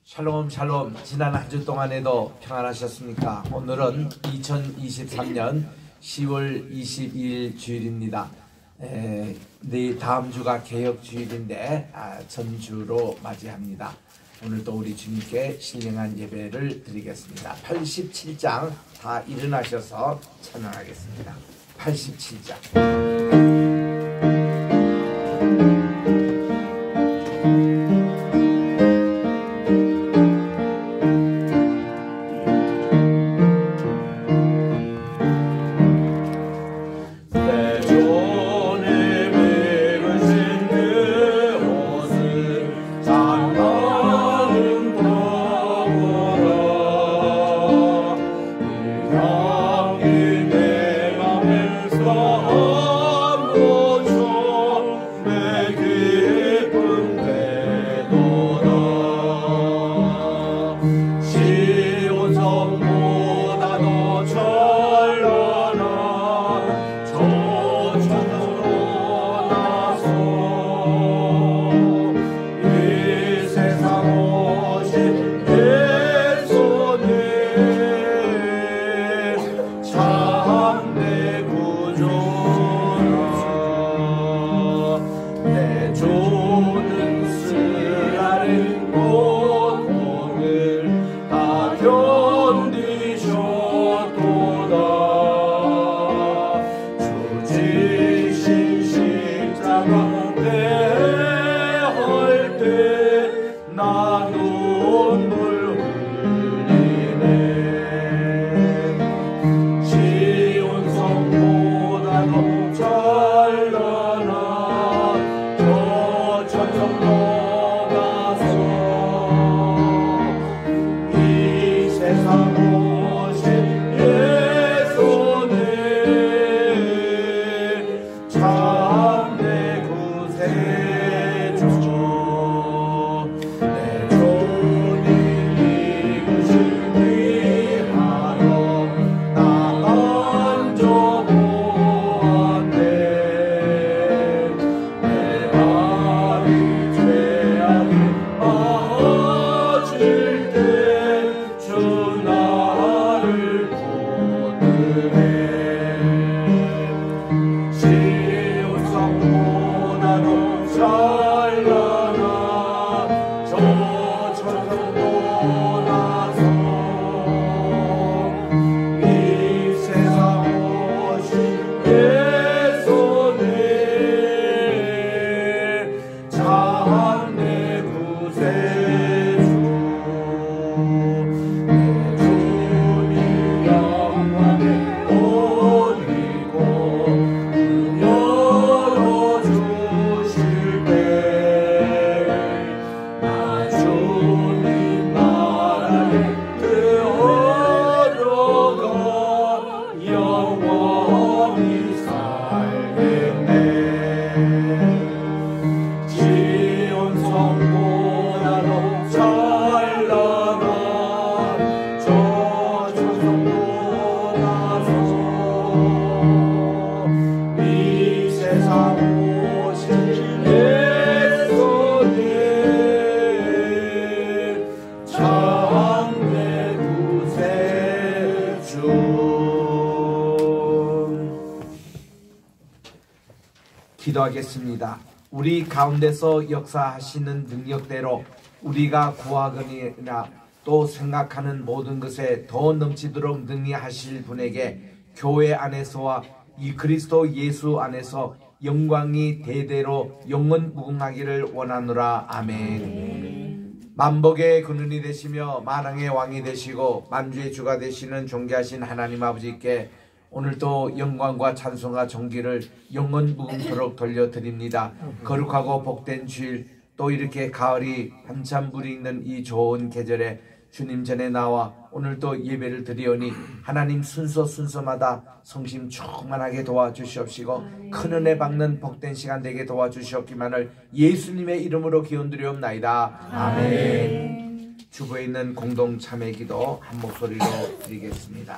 샬롬 샬롬. 지난 한 주 동안에도 평안하셨습니까? 오늘은 2023년 10월 22일 주일입니다. 다음 주가 개혁주일인데 전주로 맞이합니다. 오늘도 우리 주님께 신령한 예배를 드리겠습니다. 87장 다 일어나셔서 찬양하겠습니다. 87장. 기도하겠습니다. 우리 가운데서 역사하시는 능력대로 우리가 구하거니나 또 생각하는 모든 것에 더 넘치도록 능히 하실 분에게 교회 안에서와 이 그리스도 예수 안에서 영광이 대대로 영원무궁하기를 원하노라. 아멘. 만복의 근원이 되시며 만왕의 왕이 되시고 만주의 주가 되시는 존귀하신 하나님 아버지께 오늘도 영광과 찬송과 존귀를 영원무궁토록 돌려드립니다. 거룩하고 복된 주일, 또 이렇게 가을이 한참 무르익는 이 좋은 계절에 주님 전에 나와 오늘도 예배를 드리오니 하나님 순서마다 성심 충만하게 도와주시옵시고 큰 은혜 받는 복된 시간 되게 도와주시옵기만을 예수님의 이름으로 기원드리옵나이다. 아멘. 주부에 있는 공동 참회기도 한 목소리로 드리겠습니다.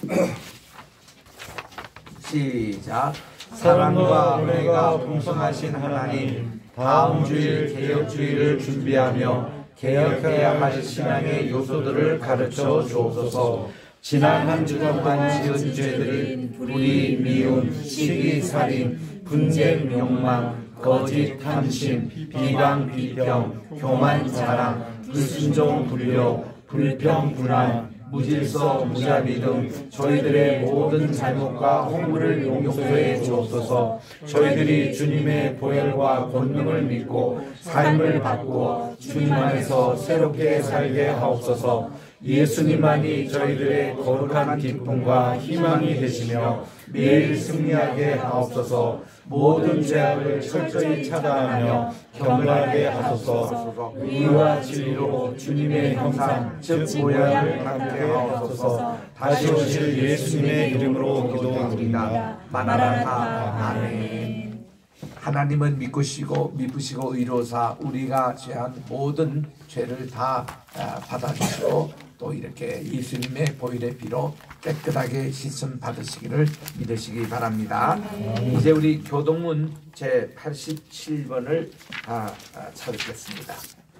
시작. 사랑과 은혜가 풍성하신 하나님, 다음 주일 개혁주일을 준비하며 개혁해야 할 신앙의 요소들을 가르쳐 주옵소서. 지난 한 주 동안 지은 죄들인 불의, 미움, 시기, 살인, 분쟁, 욕망, 거짓, 탐심, 비방, 비평, 교만, 자랑, 불순종, 불효, 불평, 불안, 무질서, 무자비 등 저희들의 모든 잘못과 허물을 용서해 주옵소서. 저희들이 주님의 보혈과 권능을 믿고 삶을 바꾸어 주님 안에서 새롭게 살게 하옵소서. 예수님만이 저희들의 거룩한 기쁨과 희망이 되시며 매일 승리하게 하옵소서. 모든 죄악을 철저히 차단하며 경건하게 하소서. 의와 진리로 주님의 형상 즉 모양을 갖게 하옵소서. 다시 오실 예수님의 이름으로 기도드립니다. 마라나타. 아멘. 하나님은 믿으시고 의로사 우리가 죄한 모든 죄를 다 받아주시고 또 이렇게 예수님의 보혈의 피로 깨끗하게 씻음 받으시기를 믿으시기 바랍니다. 이제 우리 교동문 제 87번을 찾겠습니다.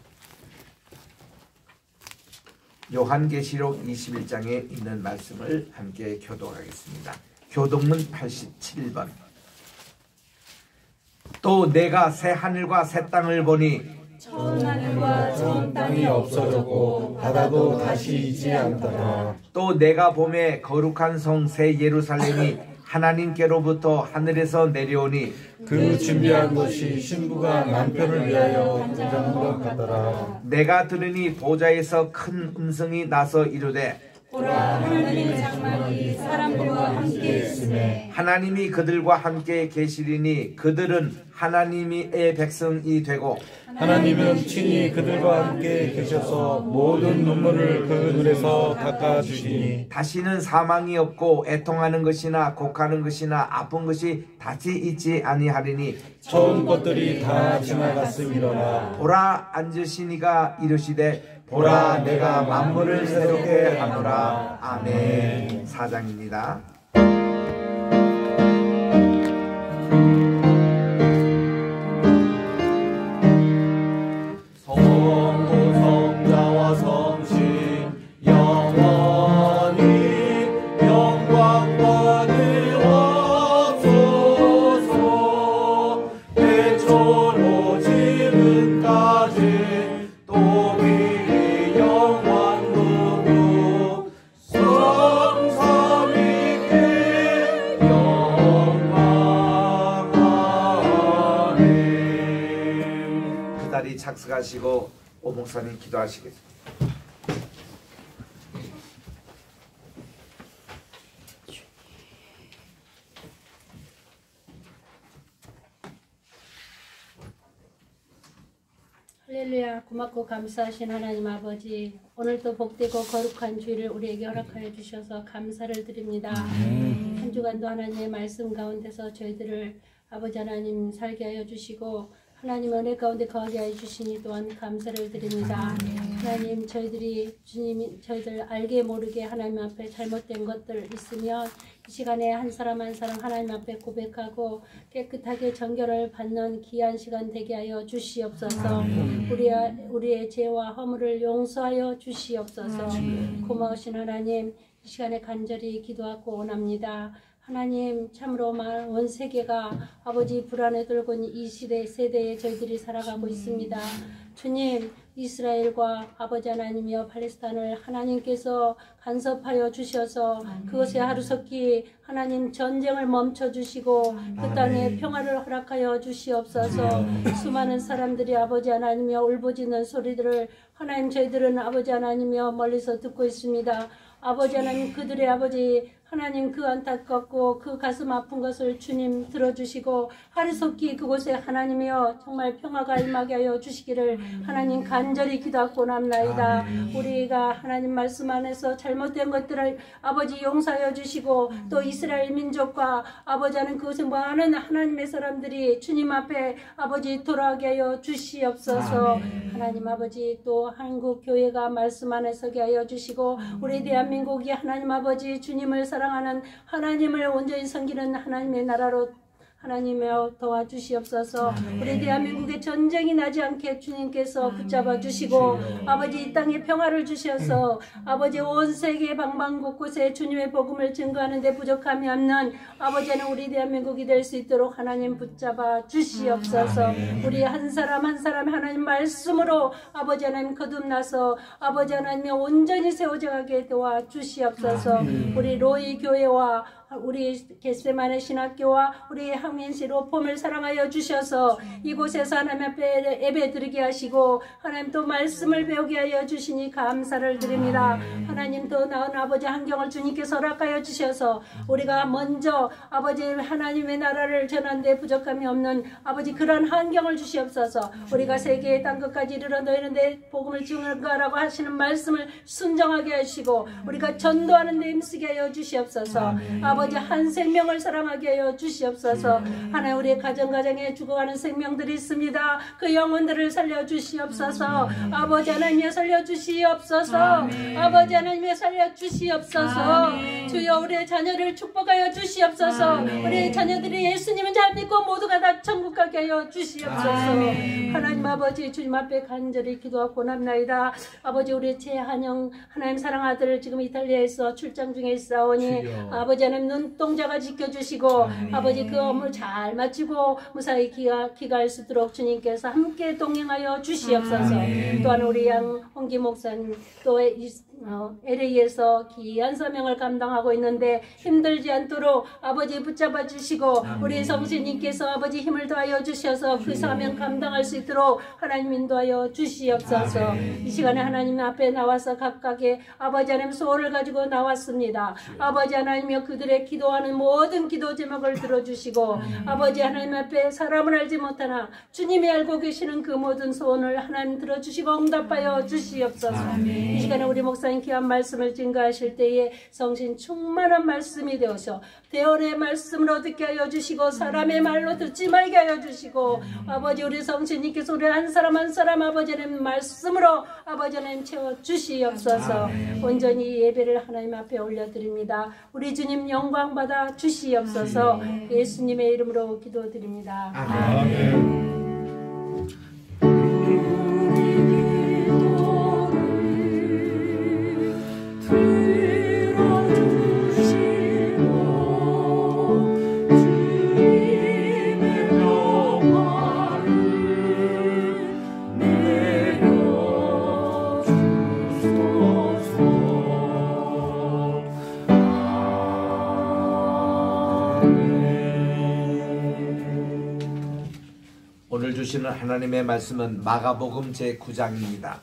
요한계시록 21장에 있는 말씀을 함께 교독하겠습니다. 교동문 87번. 또 내가 새 하늘과 새 땅을 보니 처음 하늘과 처음 땅이 없어졌고 바다도 다시 있지 않더라. 또 내가 봄에 거룩한 성 새 예루살렘이 하나님께로부터 하늘에서 내려오니 그 준비한 것이 신부가 남편을 위하여 분장한 것 같더라. 내가 들으니 보좌에서 큰 음성이 나서 이르되 보라, 하나님의 장막이 사람들과 함께 있으매 하나님이 그들과 함께 계시리니 그들은 하나님의 백성이 되고 하나님은 친히 그들과 함께 계셔서 모든 눈물을 그 눈에서 닦아주시니 다시는 사망이 없고 애통하는 것이나 곡하는 것이나 아픈 것이 다시 있지 아니하리니 처음 것들이 다 지나갔음이로라. 보라, 앉으시니가 이르시되 보라, 내가 만물을 새롭게 하노라. 아멘. 4장입니다. 착석하시고 오 목사님 기도하시겠습니다. 할렐루야. 고맙고 감사하신 하나님 아버지, 오늘도 복되고 거룩한 주일을 우리에게 허락하여 주셔서 감사를 드립니다. 한 주간도 하나님의 말씀 가운데서 저희들을 아버지 하나님 살게 하여 주시고 하나님 은혜 가운데 거하게 하여 주시니 또한 감사를 드립니다. 하나님, 저희들이 주님 저희들 알게 모르게 하나님 앞에 잘못된 것들 있으면 이 시간에 한 사람 한 사람 하나님 앞에 고백하고 깨끗하게 정결을 받는 귀한 시간 되게 하여 주시옵소서. 우리의 죄와 허물을 용서하여 주시옵소서. 고마우신 하나님, 이 시간에 간절히 기도하고 원합니다. 하나님, 참으로 온 세계가 아버지 불안에 들고 있는 이 세대에 저희들이 살아가고 있습니다. 주님, 이스라엘과 아버지 하나님이여 팔레스타인을 하나님께서 간섭하여 주셔서 그것에 하루속히 하나님 전쟁을 멈춰주시고 그 땅에 평화를 허락하여 주시옵소서. 수많은 사람들이 아버지 하나님이여 울부짖는 소리들을 하나님 저희들은 아버지 하나님이여 멀리서 듣고 있습니다. 아버지 하나님, 그들의 아버지 하나님 그 안타깝고 그 가슴 아픈 것을 주님 들어주시고 하루속히 그곳에 하나님이여 정말 평화가 임하게 하여 주시기를 하나님 간절히 기도하고 남나이다. 우리가 하나님 말씀 안에서 잘못된 것들을 아버지 용서하여 주시고 또 이스라엘 민족과 아버지 하는 그곳에 많은 하나님의 사람들이 주님 앞에 아버지 돌아가게 하여 주시옵소서. 하나님 아버지, 또 한국 교회가 말씀 안에 서게 하여 주시고 우리 대한민국이 하나님 아버지 주님을 사랑하는 하나님을 온전히 섬기는 하나님의 나라로 하나님여 도와주시옵소서. 우리 대한민국에 전쟁이 나지 않게 주님께서 붙잡아 주시고 아버지 이 땅에 평화를 주셔서 아버지 온 세계 방방 곳곳에 주님의 복음을 증거하는 데 부족함이 없는 아버지는 우리 대한민국이 될 수 있도록 하나님 붙잡아 주시옵소서. 우리 한 사람 한 사람 하나님 말씀으로 아버지 하나님 거듭나서 아버지 하나님이 온전히 세워져가게 도와주시옵소서. 우리 로이 교회와 우리 겟세마네 신학교와 우리 항민시 로폼을 사랑하여 주셔서 이곳에서 하나님 앞에 예배 드리게 하시고 하나님 또 말씀을 배우게 하여 주시니 감사를 드립니다. 하나님 더 나은 아버지 환경을 주님께서 허락하여 주셔서 우리가 먼저 아버지 하나님의 나라를 전하는 데 부족함이 없는 아버지 그런 환경을 주시옵소서. 우리가 세계의 땅끝까지 이르러 너희는데 복음을 증거하라고 하시는 말씀을 순종하게 하시고 우리가 전도하는 데 힘쓰게 하여 주시옵소서. 아버지 한 생명을 사랑하게 하여 주시옵소서. 하나님 우리의 가정에 죽어가는 생명들이 있습니다. 그 영혼들을 살려주시옵소서. 아버지 하나님여 살려주시옵소서. 아버지 하나님여 살려주시옵소서. 주여 우리의 자녀를 축복하여 주시옵소서. 우리의 자녀들이 예수님을 잘 믿고 모두가 다 천국 가게 하여 주시옵소서. 하나님 아버지 주님 앞에 간절히 기도하고 nap나이다. 아버지 우리 최한영 하나님 사랑 아들을 지금 이탈리아에서 출장 중에 있사오니 아버지 하나님 눈동자가 지켜주시고 아버지 그 업무를 잘 마치고 무사히 귀가할 수 있도록 주님께서 함께 동행하여 주시옵소서. 또한 우리 홍기 목사님 또 LA에서 귀한 사명을 감당하고 있는데 힘들지 않도록 아버지 붙잡아 주시고 우리 성신님께서 아버지 힘을 더하여 주셔서 그 사명 감당할 수 있도록 하나님 인도하여 주시옵소서. 이 시간에 하나님 앞에 나와서 각각의 아버지 하나님 소원을 가지고 나왔습니다. 아버지 하나님여 그들의 기도하는 모든 기도 제목을 들어주시고 아버지 하나님 앞에 사람을 알지 못하나 주님이 알고 계시는 그 모든 소원을 하나님 들어주시고 응답하여 주시옵소서. 이 시간에 우리 목사님 귀한 말씀을 증거하실 때에 성신 충만한 말씀이 되어서 대언의 말씀으로 듣게 하여 주시고 사람의 말로 듣지 말게 하여 주시고 아버지 우리 성신님께서 우리 한 사람 한 사람 아버지 하나님 말씀으로 아버지 하나님 채워 주시옵소서. 온전히 예배를 하나님 앞에 올려드립니다. 우리 주님 영광 받아 주시옵소서. 예수님의 이름으로 기도드립니다. 아멘. 오늘 주시는 하나님의 말씀은 마가복음 제9장입니다.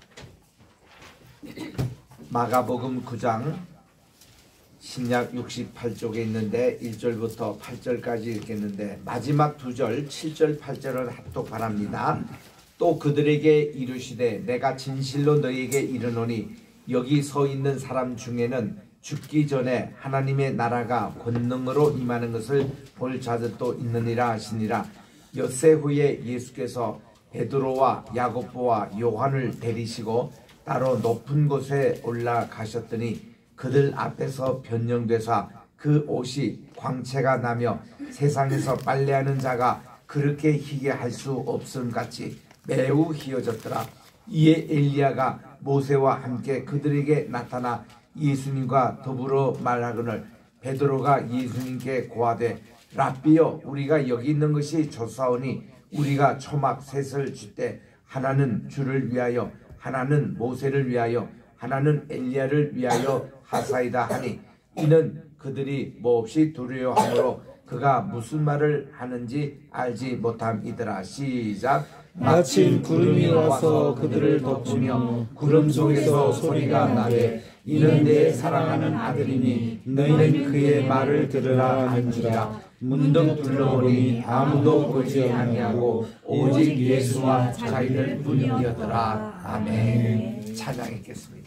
마가복음 9장 신약 68쪽에 있는데 1절부터 8절까지 읽겠는데 마지막 2절 7절 8절을 합독하랍니다. 또 그들에게 이르시되 내가 진실로 너희에게 이르노니 여기 서 있는 사람 중에는 죽기 전에 하나님의 나라가 권능으로 임하는 것을 볼 자들도 있느니라 하시니라. 엿새 후에 예수께서 베드로와 야고보와 요한을 데리시고 따로 높은 곳에 올라가셨더니 그들 앞에서 변형되사 그 옷이 광채가 나며 세상에서 빨래하는 자가 그렇게 희게 할 수 없음 같이 매우 희어졌더라. 이에 엘리야가 모세와 함께 그들에게 나타나 예수님과 더불어 말하거늘 베드로가 예수님께 고하되 랍비여 우리가 여기 있는 것이 좋사오니 우리가 초막 셋을 쥐때 하나는 주를 위하여 하나는 모세를 위하여 하나는 엘리야를 위하여 하사이다 하니 이는 그들이 몹시 두려워하므로 그가 무슨 말을 하는지 알지 못함이더라. 시작. 마침 구름이 와서 그들을 덮으며 구름 속에서 소리가 나되 이는 내 사랑하는 아들이니 너희는 그의 말을 들으라 한지라. 문득 둘러보니 아무도 보지 아니하고 오직 예수와 자기들 뿐이었더라. 아멘. 찬양했겠습니다.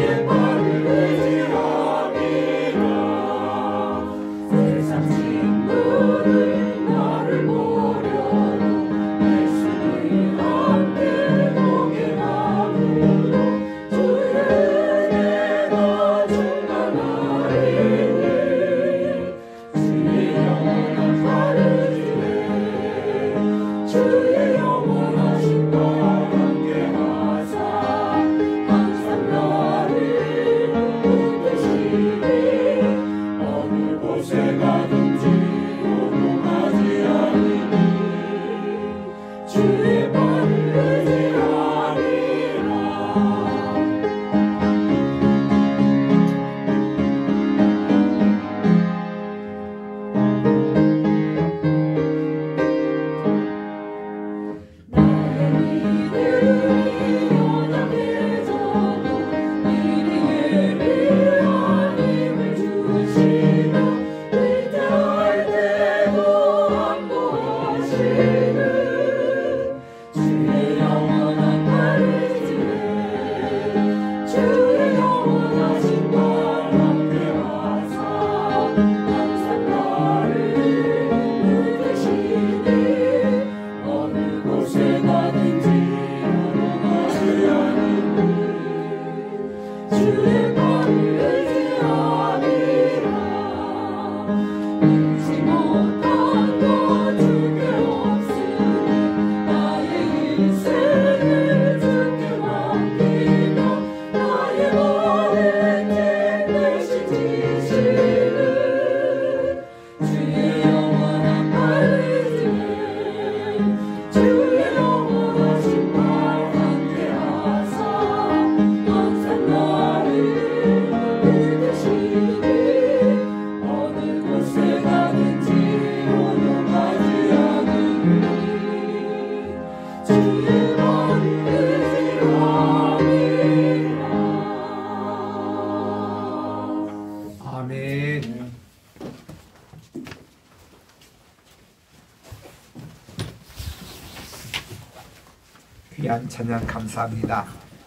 귀한 찬양 감사합니다.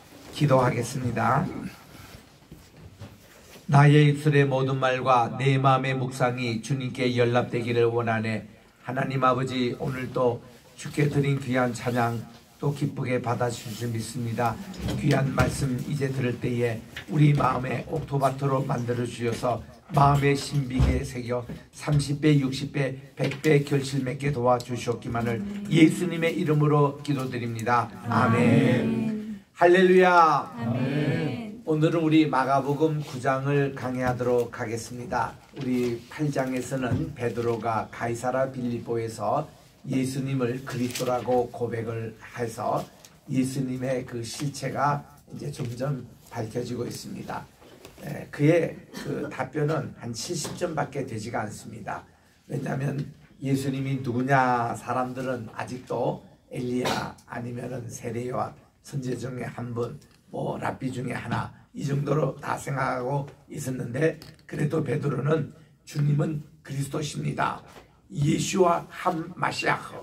기도하겠습니다. 나의 입술의 모든 말과 내 마음의 묵상이 주님께 연락되기를 원하네. 하나님 아버지, 오늘도 주께 드린 귀한 찬양 또 기쁘게 받아주실 줄 믿습니다. 귀한 말씀 이제 들을 때에 우리 마음에 옥토바토로 만들어 주셔서 마음의 신비에 새겨 30배, 60배, 100배 결실 맺게 도와주셨기만을 예수님의 이름으로 기도드립니다. 아멘. 할렐루야. 아멘. 오늘은 우리 마가복음 9장을 강의하도록 하겠습니다. 우리 8장에서는 베드로가 가이사라 빌립보에서 예수님을 그리스도라고 고백을 해서 예수님의 그 실체가 이제 점점 밝혀지고 있습니다. 그의 그 답변은 한 70점밖에 되지가 않습니다. 왜냐하면 예수님이 누구냐, 사람들은 아직도 엘리야 아니면은 세례요한 선지 중에 한 분, 뭐 랍비 중에 하나, 이 정도로 다 생각하고 있었는데, 그래도 베드로는 주님은 그리스도십니다. 예수와 한 마시아흐,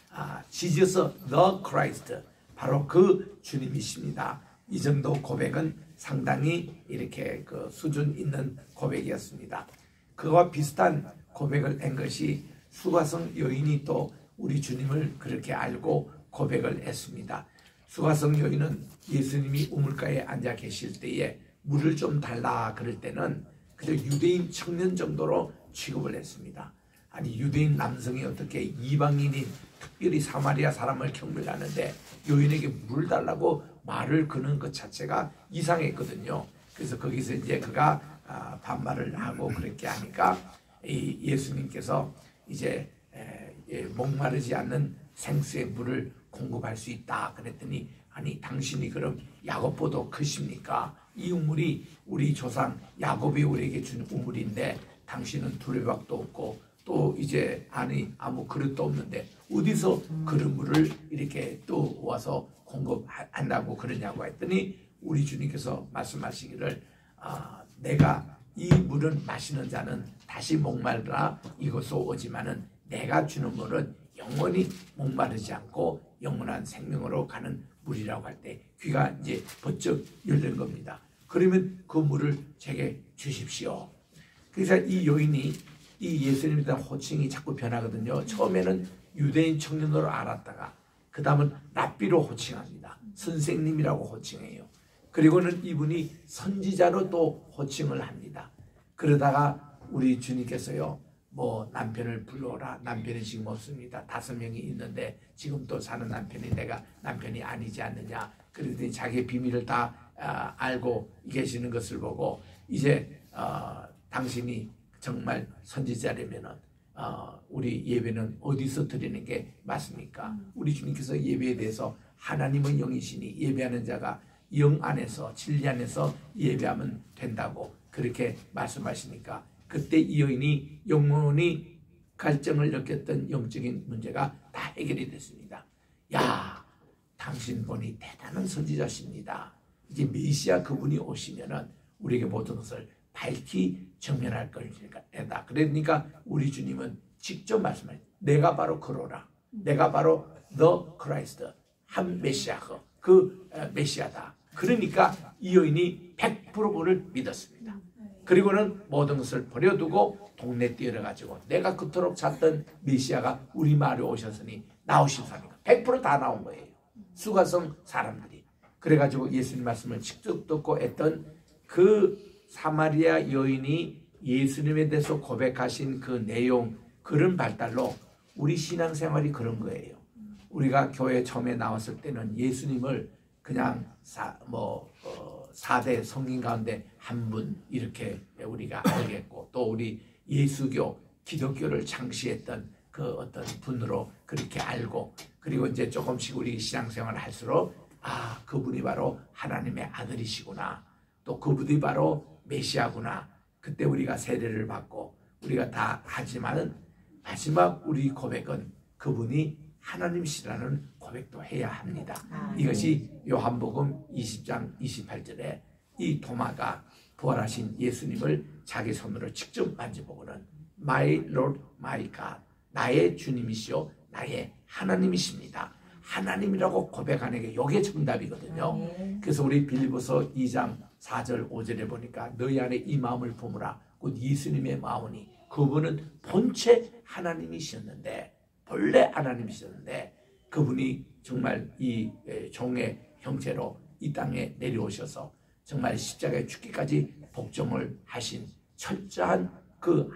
지저스 the Christ, 바로 그 주님이십니다. 이 정도 고백은 상당히 이렇게 그 수준 있는 고백이었습니다. 그와 비슷한 고백을 한 것이 수가성 여인이 또 우리 주님을 그렇게 알고 고백을 했습니다. 수가성 여인은 예수님이 우물가에 앉아 계실 때에 물을 좀 달라 그럴 때는 그저 유대인 청년 정도로 취급을 했습니다. 아니, 유대인 남성이 어떻게 이방인인 특별히 사마리아 사람을 경멸하는데 여인에게 물 달라고 말을 거는 것 자체가 이상했거든요. 그래서 거기서 이제 그가 반말을 하고 그렇게 하니까 이 예수님께서 이제 목마르지 않는 생수의 물을 공급할 수 있다 그랬더니, 아니 당신이 그럼 야곱보다 크십니까? 이 우물이 우리 조상 야곱이 우리에게 준 우물인데 당신은 두레박도 없고 또 이제 아니 아무 그릇도 없는데 어디서 그런 물을 이렇게 또 와서 공급한다고 그러냐고 했더니 우리 주님께서 말씀하시기를 내가 이 물은 마시는 자는 다시 목마르라 이것으로 오지만은 내가 주는 물은 영원히 목마르지 않고 영원한 생명으로 가는 물이라고 할 때 귀가 이제 번쩍 열린 겁니다. 그러면 그 물을 제게 주십시오. 그래서 이 여인이 이 예수님에 대한 호칭이 자꾸 변하거든요. 처음에는 유대인 청년으로 알았다가 그 다음은 랍비로 호칭합니다. 선생님이라고 호칭해요. 그리고는 이분이 선지자로 또 호칭을 합니다. 그러다가 우리 주님께서요, 뭐 남편을 불러오라. 남편이 지금 없습니다. 5명이 있는데 지금 또 사는 남편이 내가 남편이 아니지 않느냐. 그러더니 자기의 비밀을 다 알고 계시는 것을 보고 이제 당신이 정말 선지자라면은 우리 예배는 어디서 드리는 게 맞습니까? 우리 주님께서 예배에 대해서 하나님은 영이시니 예배하는 자가 영 안에서 진리 안에서 예배하면 된다고 그렇게 말씀하시니까 그때 이 여인이 영원히 갈증을 느꼈던 영적인 문제가 다 해결이 됐습니다. 야, 당신 분이 대단한 선지자십니다. 이제 메시아 그분이 오시면은 우리에게 모든 것을 밝히 정면할 것이다. 그러니까 우리 주님은 직접 말씀하세요. 내가 바로 그로라. 내가 바로 the Christ, 한 메시아, 그 메시아다. 그러니까 이 여인이 100% 그를 믿었습니다. 그리고는 모든 것을 버려두고 동네 뛰어가지고 내가 그토록 찾던 메시아가 우리 마을에 오셨으니 나오십사니까 100% 다 나온 거예요. 수가성 사람들이. 그래가지고 예수님 말씀을 직접 듣고 했던 그 사마리아 여인이 예수님에 대해서 고백하신 그 내용, 그런 발달로 우리 신앙생활이 그런 거예요. 우리가 교회 처음에 나왔을 때는 예수님을 그냥 4대 성인 가운데 한 분 이렇게 우리가 알겠고 또 우리 예수교, 기독교를 창시했던 그 어떤 분으로 그렇게 알고 그리고 이제 조금씩 우리 신앙생활을 할수록 아, 그분이 바로 하나님의 아들이시구나. 또 그분이 바로 메시아구나. 그때 우리가 세례를 받고 우리가 다 하지만은 마지막 우리 고백은 그분이 하나님이시라는 고백도 해야 합니다. 이것이 요한복음 20장 28절에 이 도마가 부활하신 예수님을 자기 손으로 직접 만져보고는 My Lord, My God, 나의 주님이시요 나의 하나님이십니다. 하나님이라고 고백하는 게 이게 정답이거든요. 그래서 우리 빌립보서 2장 4절 5절에 보니까 너희 안에 이 마음을 품으라. 곧 예수님의 마음이니 그분은 본체 하나님이셨는데 본래 하나님이셨는데 그분이 정말 이 종의 형체로 이 땅에 내려오셔서 정말 십자가에 죽기까지 복종을 하신 철저한 그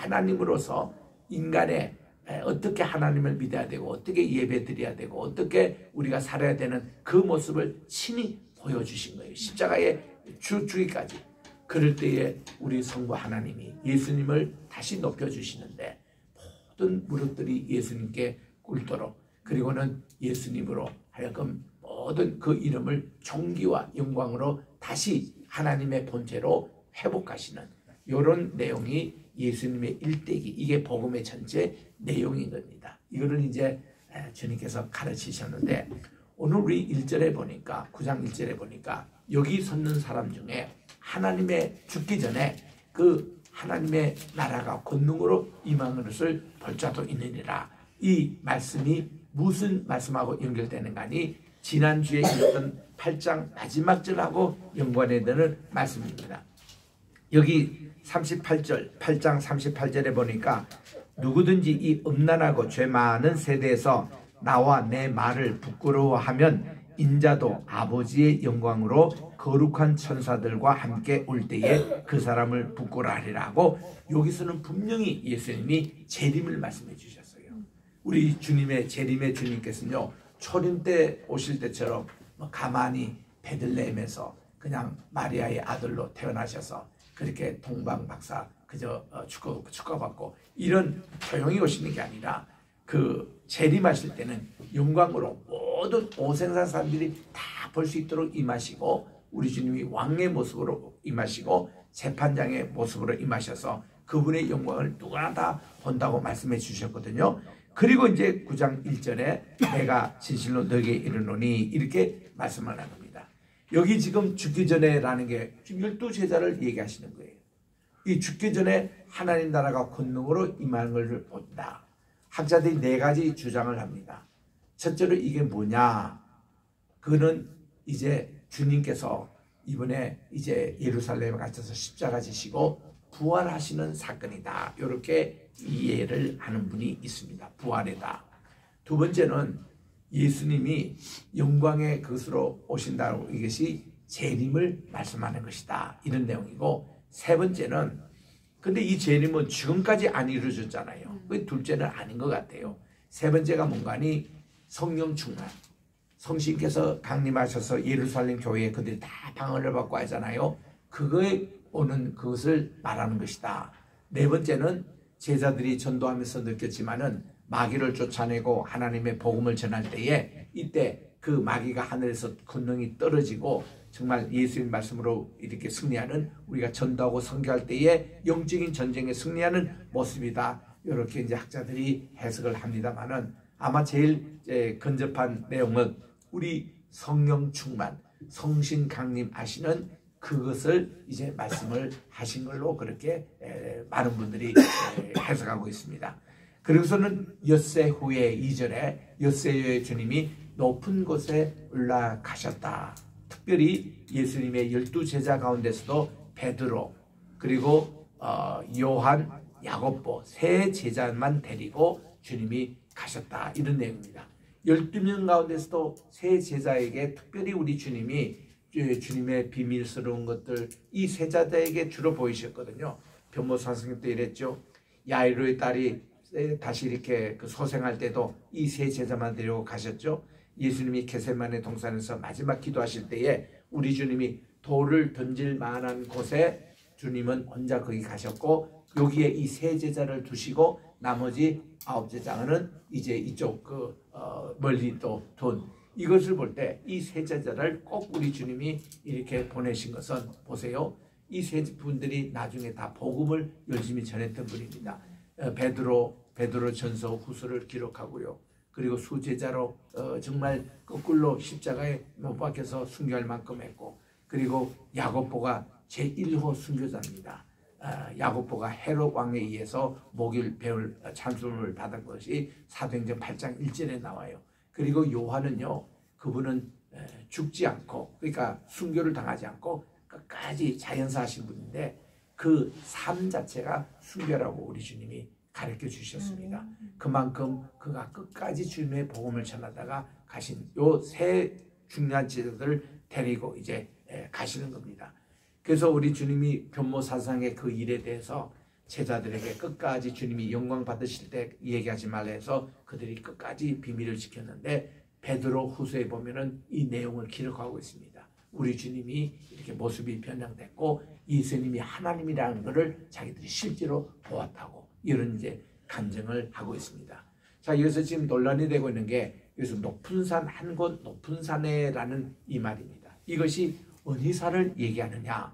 하나님으로서 인간의 어떻게 하나님을 믿어야 되고 어떻게 예배 드려야 되고 어떻게 우리가 살아야 되는 그 모습을 친히 보여주신 거예요. 십자가에 죽기까지. 그럴 때에 우리 성부 하나님이 예수님을 다시 높여주시는데 모든 무릎들이 예수님께 꿇도록 그리고는 예수님으로 하여금 모든 그 이름을 존귀와 영광으로 다시 하나님의 본체로 회복하시는 이런 내용이 예수님의 일대기 이게 복음의 전체 내용인 겁니다. 이거를 이제 주님께서 가르치셨는데 오늘 우리 1절에 보니까 9장 1절에 보니까 여기 섰는 사람 중에 하나님의 죽기 전에 그 하나님의 나라가 권능으로 임하는 것을 볼 자도 있느니라. 이 말씀이 무슨 말씀하고 연결되는가 하니 지난주에 읽었던 8장 마지막 절하고 연관이 되는 말씀입니다. 여기 38절 8장 38절에 보니까 누구든지 이 음란하고 죄 많은 세대에서 나와 내 말을 부끄러워하면 인자도 아버지의 영광으로 거룩한 천사들과 함께 올 때에 그 사람을 부끄러워하리라 하고 여기서는 분명히 예수님이 재림을 말씀해 주셨어요. 우리 주님의 재림의 주님께서는요 초림 때 오실 때처럼 가만히 베들레헴에서 그냥 마리아의 아들로 태어나셔서 그렇게 동방박사 그저 축복받고 이런 조용히 오시는 게 아니라 그 재림하실 때는 영광으로 모든 오생산 사람들이 다 볼 수 있도록 임하시고 우리 주님이 왕의 모습으로 임하시고 재판장의 모습으로 임하셔서 그분의 영광을 누구나 다 본다고 말씀해 주셨거든요. 그리고 이제 9장 1절에 내가 진실로 너에게 이르노니 이렇게 말씀을 합니다. 여기 지금 죽기 전에라는 게 지금 12제자를 얘기하시는 거예요. 이 죽기 전에 하나님 나라가 권능으로 임하는 것을 본다. 학자들이 4가지 주장을 합니다. 첫째로 이게 뭐냐? 그거는 이제 주님께서 이번에 이제 예루살렘에 갇혀서 십자가 지시고 부활하시는 사건이다. 이렇게 이해를 하는 분이 있습니다. 부활이다. 두 번째는 예수님이 영광의 것으로 오신다고 이것이 재림을 말씀하는 것이다. 이런 내용이고, 세 번째는 근데 이 재림은 지금까지 안 이루어졌잖아요. 그 둘째는 아닌 것 같아요. 세 번째가 뭔가니 성령 충만. 성신께서 강림하셔서 예루살렘 교회에 그들이 다 방언을 받고 하잖아요. 그거에 오는 그것을 말하는 것이다. 네 번째는 제자들이 전도하면서 느꼈지만은 마귀를 쫓아내고 하나님의 복음을 전할 때에 이때 그 마귀가 하늘에서 권능이 떨어지고 정말 예수님 말씀으로 이렇게 승리하는, 우리가 전도하고 선교할 때에 영적인 전쟁에 승리하는 모습이다. 이렇게 이제 학자들이 해석을 합니다만은 아마 제일 근접한 내용은 우리 성령 충만, 성신 강림하시는 그것을 이제 말씀을 하신 걸로 그렇게 많은 분들이 해석하고 있습니다. 그리고서는 엿새 후에 2절에 엿새 후에 주님이 높은 곳에 올라가셨다. 특별히 예수님의 12제자 가운데서도 베드로 그리고 요한, 야고보 세 제자만 데리고 주님이 가셨다. 이런 내용입니다. 12명 가운데서도 세 제자에게 특별히 우리 주님이 주님의 비밀스러운 것들 이 세 제자에게 주로 보이셨거든요. 변모사 선생님 때 이랬죠. 야이로의 딸이 다시 이렇게 소생할 때도 이 세 제자만 데리고 가셨죠. 예수님이 겟세마네 동산에서 마지막 기도하실 때에 우리 주님이 돌을 던질 만한 곳에 주님은 혼자 거기 가셨고, 여기에 이 세 제자를 두시고 나머지 9제자는 이제 이쪽 멀리 또 둔, 이것을 볼 때 이 세 제자를 꼭 우리 주님이 이렇게 보내신 것은 보세요. 이 세 분들이 나중에 다 복음을 열심히 전했던 분입니다. 베드로 전서 후서를 기록하고요. 그리고 수제자로 정말 거꾸로 십자가에 못 박혀서 순교할 만큼 했고, 그리고 야고보가 제1호 순교자입니다. 야고보가 헤롯 왕에 의해서 목일 배울 찬송을 받은 것이 사도행전 8장 1절에 나와요. 그리고 요한은요, 그분은 죽지 않고, 그러니까 순교를 당하지 않고 끝까지 자연사하신 분인데 그 삶 자체가 순교라고 우리 주님이 가르쳐 주셨습니다. 그만큼 그가 끝까지 주님의 복음을 전하다가 가신 요 세 중요한 제자들을 데리고 이제 가시는 겁니다. 그래서 우리 주님이 변모사상의 그 일에 대해서 제자들에게 끝까지 주님이 영광 받으실 때 얘기하지 말라 해서 그들이 끝까지 비밀을 지켰는데, 베드로 후서에 보면은 이 내용을 기록하고 있습니다. 우리 주님이 이렇게 모습이 변형됐고 예수님이 하나님이라는 것을 자기들이 실제로 보았다고 이런 이제 간증을 하고 있습니다. 자, 여기서 지금 논란이 되고 있는 게 여기서 높은 산 한 곳 높은 산에라는 이 말입니다. 이것이 어느 산을 얘기하느냐?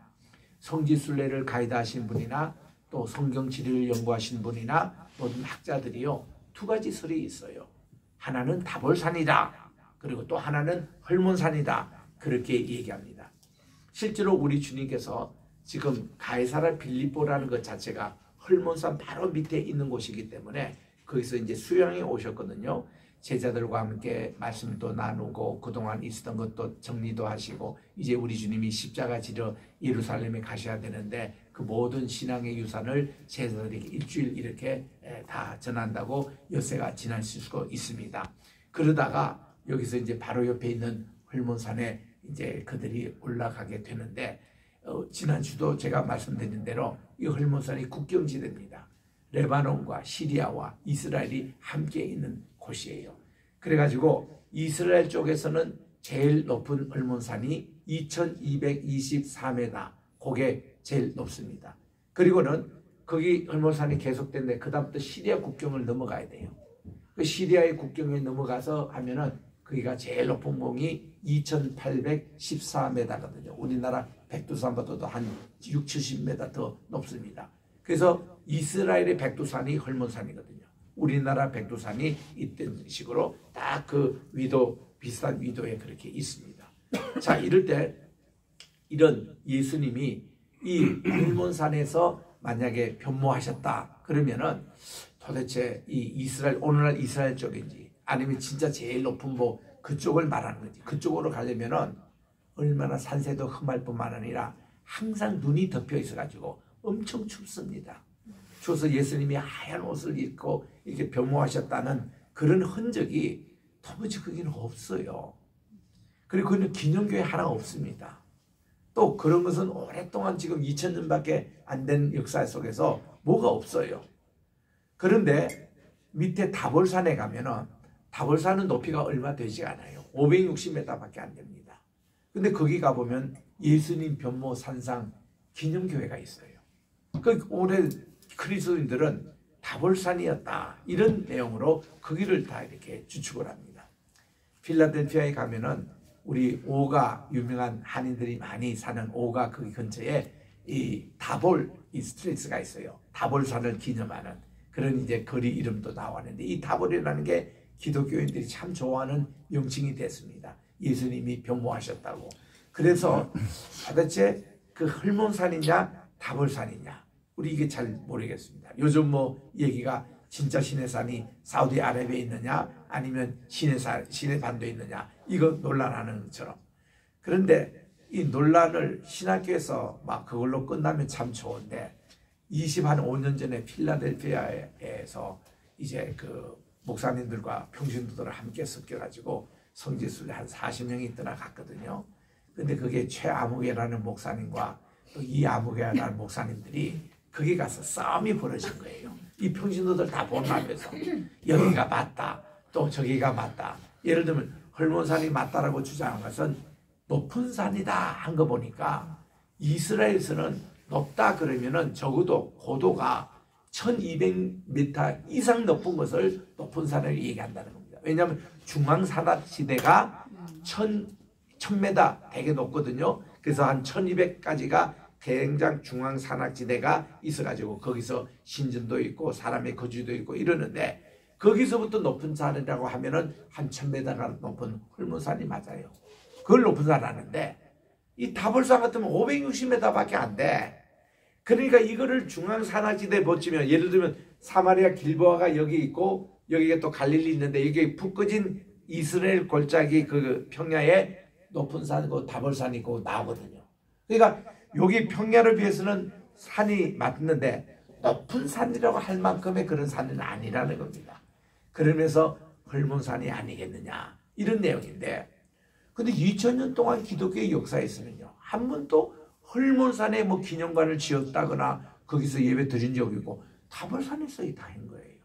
성지순례를 가이드하신 분이나 또 성경 지리를 연구하신 분이나 모든 학자들이요, 두 가지 설이 있어요. 하나는 다볼산이다. 그리고 또 하나는 헐몬산이다. 그렇게 얘기합니다. 실제로 우리 주님께서 지금 가이사라 빌립보라는 것 자체가 헐몬산 바로 밑에 있는 곳이기 때문에 거기서 이제 수양에 오셨거든요. 제자들과 함께 말씀도 나누고 그동안 있었던 것도 정리도 하시고, 이제 우리 주님이 십자가 지러 예루살렘에 가셔야 되는데 그 모든 신앙의 유산을 제자들에게 일주일 이렇게 다 전한다고 엿새가 지나실 수가 있습니다. 그러다가 여기서 이제 바로 옆에 있는 헐몬산에 이제 그들이 올라가게 되는데, 지난주도 제가 말씀드린 대로 이 헐몬산이 국경지대입니다. 레바논과 시리아와 이스라엘이 함께 있는 곳이에요. 그래가지고 이스라엘 쪽에서는 제일 높은 헐몬산이 2224m, 그게 제일 높습니다. 그리고는 거기 헐몬산이 계속되는데 그 다음부터 시리아 국경을 넘어가야 돼요. 그 시리아의 국경에 넘어가서 하면은 거기가 제일 높은 봉이 2814m거든요. 우리나라 백두산보다도 한 6, 70m 더 높습니다. 그래서 이스라엘의 백두산이 헐몬산이거든요. 우리나라 백두산이 있던 식으로 딱 그 위도, 비슷한 위도에 그렇게 있습니다. 자, 이럴 때 이런 예수님이 이 헐몬산에서 만약에 변모하셨다 그러면은 도대체 이 이스라엘, 오늘날 이스라엘 쪽인지 아니면 진짜 제일 높은 뭐 그쪽을 말하는 건지, 그쪽으로 가려면은 얼마나 산세도 험할 뿐만 아니라 항상 눈이 덮여 있어가지고 엄청 춥습니다. 추워서 예수님이 하얀 옷을 입고 이렇게 변모하셨다는 그런 흔적이 도무지 거기는 없어요. 그리고 그는 기념교회 하나 없습니다. 또 그런 것은 오랫동안 지금 2000년밖에 안 된 역사 속에서 뭐가 없어요. 그런데 밑에 다볼산에 가면은 다볼산은 높이가 얼마 되지 않아요. 560m밖에 안 됩니다. 근데 거기 가보면 예수님 변모 산상 기념교회가 있어요. 그 올해 그리스도인들은 다볼산이었다 이런 내용으로 거기를 다 이렇게 주축을 합니다. 필라델피아에 가면은 우리 오가 유명한 한인들이 많이 사는 오가 그 근처에 이 다볼 이 스트레이트가 있어요. 다볼산을 기념하는 그런 이제 거리 이름도 나왔는데 이 다볼이라는 게 기독교인들이 참 좋아하는 명칭이 됐습니다. 예수님이 변모하셨다고. 그래서 도대체 그 헐몬산이냐 다볼산이냐 우리 이게 잘 모르겠습니다. 요즘 뭐 얘기가 진짜 시내산이 사우디아라비아에 있느냐 아니면 시내 반도에 있느냐 이거 논란하는 것처럼. 그런데 이 논란을 신학교에서 막 그걸로 끝나면 참 좋은데 25년 전에 필라델피아에서 이제 그 목사님들과 평신도들을 함께 섞여가지고 성지순례 한 40명이 있더나 갔거든요. 근데 그게 최아무개라는 목사님과 또 이아무개라는 목사님들이 거기 가서 싸움이 벌어진 거예요. 이 평신도들 다 본하면서 여기가 맞다 또 저기가 맞다. 예를 들면 헐몬산이 맞다라고 주장한 것은 높은 산이다 한 거 보니까 이스라엘에서는 높다 그러면은 적어도 고도가 1200m 이상 높은 것을 높은 산을 얘기한다는 겁니다. 왜냐하면 중앙산악지대가 1000m 되게 높거든요. 그래서 한 1200까지가 굉장히 중앙산악지대가 있어가지고 거기서 신전도 있고 사람의 거주도 있고 이러는데 거기서부터 높은 산이라고 하면은 한 1000m가 높은 헐몬산이 맞아요. 그걸 높은 산 하는데 이 다볼산 같으면 560m밖에 안 돼. 그러니까 이거를 중앙산악지대에 붙이면 예를 들면 사마리아 길보아가 여기 있고 여기가 또 갈릴리 있는데 여기 푹 꺼진 이스라엘 골짜기 그 평야에 높은 산이고 다볼산이 있고 나오거든요. 그러니까 여기 평야를 비해서는 산이 맞는데 높은 산이라고 할 만큼의 그런 산은 아니라는 겁니다. 그러면서 헐몬산이 아니겠느냐 이런 내용인데 근데 2000년 동안 기독교의 역사에서는요 한 번도 헐몬산에 뭐 기념관을 지었다거나 거기서 예배 드린 적이 있고 다볼산에서 다 한 거예요.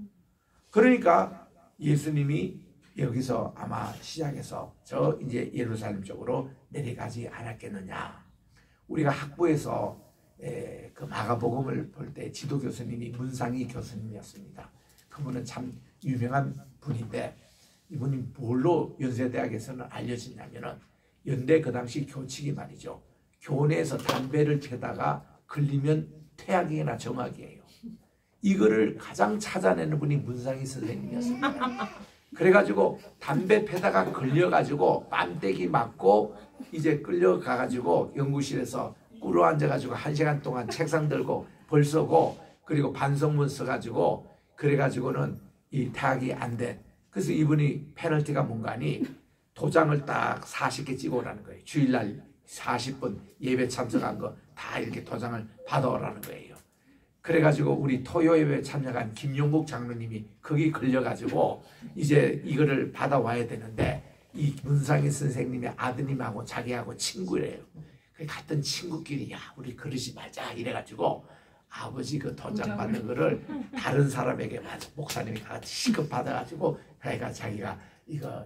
그러니까 예수님이 여기서 아마 시작해서 저 이제 예루살렘 쪽으로 내려가지 않았겠느냐. 우리가 학부에서 그 마가복음을 볼 때 지도 교수님이 문상희 교수님이었습니다. 그분은 참 유명한 분인데 이분이 뭘로 연세대학에서는 알려지냐면은 연대 그 당시 교칙이 말이죠. 교내에서 담배를 피다가 걸리면 퇴학이나 정학이에요. 이거를 가장 찾아내는 분이 문상희 선생님이었습니다. 그래가지고 담배 피다가 걸려가지고 빤데기 맞고 이제 끌려가가지고 연구실에서 꿇어 앉아가지고 1시간 동안 책상 들고 벌 써고 그리고 반성문 써가지고 그래가지고는 이 퇴학이 안 된. 그래서 이분이 페널티가 뭔가 하니 도장을 딱 40개 찍어오라는 거예요. 주일날 40분 예배 참석한 거 다 이렇게 도장을 받아오라는 거예요. 그래가지고 우리 토요 예배 참여한 김용국 장로님이 거기 걸려가지고 이제 이거를 받아와야 되는데 이 문상희 선생님의 아드님하고 자기하고 친구래요. 같은 친구끼리 야 우리 그러지 말자 이래가지고 아버지 그 도장 받는 거를 다른 사람에게 목사님이 같이 시급 받아가지고 그러니까 자기가 이거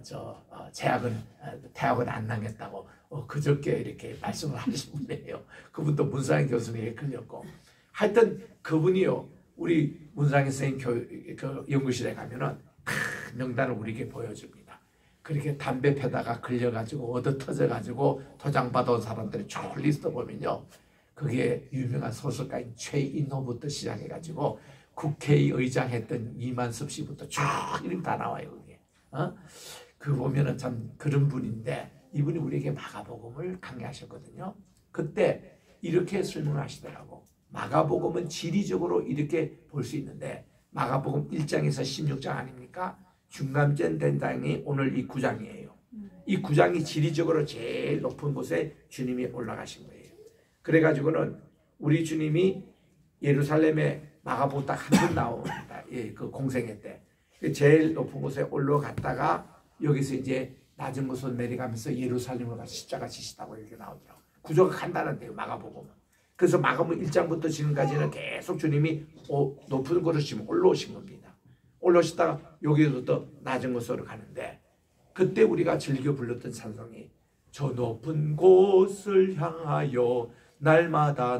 퇴학은 안 나겠다고 그저께 이렇게 말씀을 하신 분이에요. 그분도 문상희 교수님에게 걸렸고 하여튼 그분이요 우리 문상희 선생님 그 연구실에 가면은 큰 명단을 우리에게 보여줍니다. 그렇게 담배 펴다가 걸려가지고 얻어 터져가지고 도장 받아온 사람들이 쭉 리스트 보면요. 그게 유명한 소설가인 최인호부터 시작해가지고 국회의장 했던 이만섭 씨부터 쭉 이름 다 나와요. 그게. 그 보면은 참 그런 분인데 이분이 우리에게 마가복음을 강의하셨거든요. 그때 이렇게 설명하시더라고. 마가복음은 지리적으로 이렇게 볼 수 있는데 마가복음 1장에서 16장 아닙니까? 중간쯤 된 장이 오늘 이 9장이에요. 이 9장이 지리적으로 제일 높은 곳에 주님이 올라가신 거예요. 그래가지고는 우리 주님이 예루살렘에 마가복음 딱 한 번 나옵니다. 예, 그 공생애 때 제일 높은 곳에 올라갔다가 여기서 이제 낮은 곳으로 내려가면서 예루살렘을 가서 십자가 지시다고 이렇게 나오더라고요. 구조가 간단한데요, 마가복음은. 그래서 마가복음 1장부터 지금까지는 계속 주님이 높은 곳으로 지금 올라오신 겁니다. 올라오시다가 여기서부터 낮은 곳으로 가는데, 그때 우리가 즐겨 불렀던 찬송이 저 높은 곳을 향하여 날마다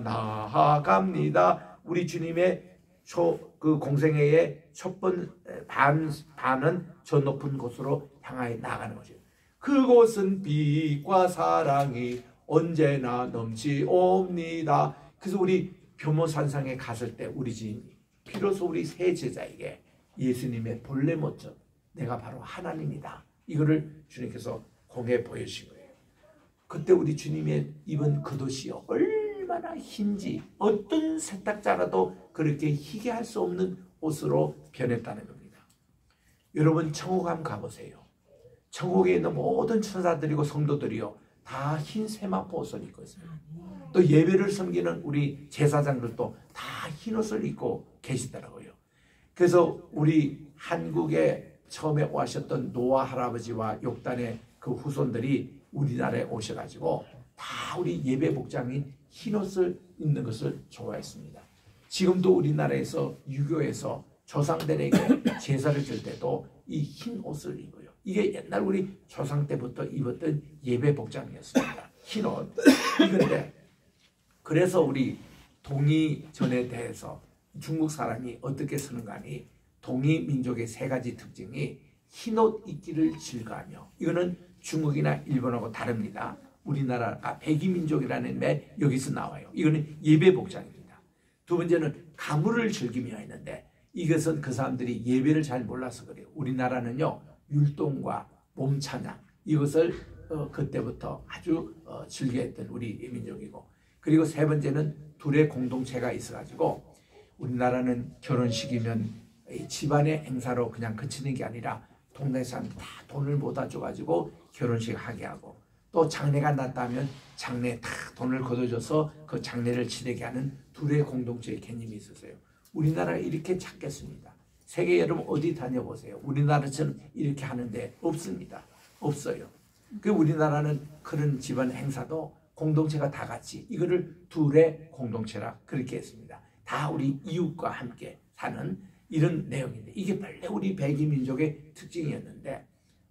나아갑니다. 우리 주님의 그 공생애의 첫 반은 저 높은 곳으로 향하여 나아가는 거죠. 그곳은 빛과 사랑이 언제나 넘치옵니다. 그래서 우리 변모산상에 갔을 때 우리 주님이 비로소 우리 세 제자에게 예수님의 본래 모습, 내가 바로 하나님이다, 이거를 주님께서 공해 보여주신 거예요. 그때 우리 주님의 입은 겉옷이 얼마나 흰지 어떤 세탁자라도 그렇게 희게 할 수 없는 옷으로 변했다는 겁니다. 여러분 천국 한번 가보세요. 천국에 있는 모든 천사들이고 성도들이요 다 흰 세마포 옷을 입고 있어요. 또 예배를 섬기는 우리 제사장들도 다 흰 옷을 입고 계시더라고요. 그래서 우리 한국에 처음에 오셨던 노아 할아버지와 욕단의 그 후손들이 우리나라에 오셔가지고 다 우리 예배 복장인 흰 옷을 입는 것을 좋아했습니다. 지금도 우리나라에서 유교에서 조상들에게 제사를 줄 때도 이 흰 옷을 입어요. 이게 옛날 우리 조상 때부터 입었던 예배 복장이었습니다. 흰 옷. 이건데 그래서 우리 동이전에 대해서 중국 사람이 어떻게 쓰는가 하니 동이 민족의 세 가지 특징이 흰옷 입기를 즐거하며, 이거는 중국이나 일본하고 다릅니다. 우리나라가 백이민족이라는 게 여기서 나와요. 이거는 예배 복장입니다. 두 번째는 가물을 즐기며 했는데 이것은 그 사람들이 예배를 잘 몰라서 그래요. 우리나라는요 율동과 몸찬양 이것을 그때부터 아주 즐겨했던 우리 민족이고, 그리고 세 번째는 둘의 공동체가 있어가지고 우리나라는 결혼식이면 집안의 행사로 그냥 그치는 게 아니라 동네 사람 다 돈을 모아 줘가지고 결혼식 하게 하고, 또 장례가 났다면 장례 다 돈을 걷어줘서 그 장례를 치르게 하는 둘의 공동체의 개념이 있었어요. 우리나라가 이렇게 찾겠습니다. 세계 여러분 어디 다녀보세요. 우리나라처럼 이렇게 하는데 없습니다. 없어요. 그 우리나라는 그런 집안 행사도 공동체가 다 같이 이거를 둘의 공동체라 그렇게 했습니다. 다 우리 이웃과 함께 사는 이런 내용인데, 이게 원래 우리 백이민족의 특징이었는데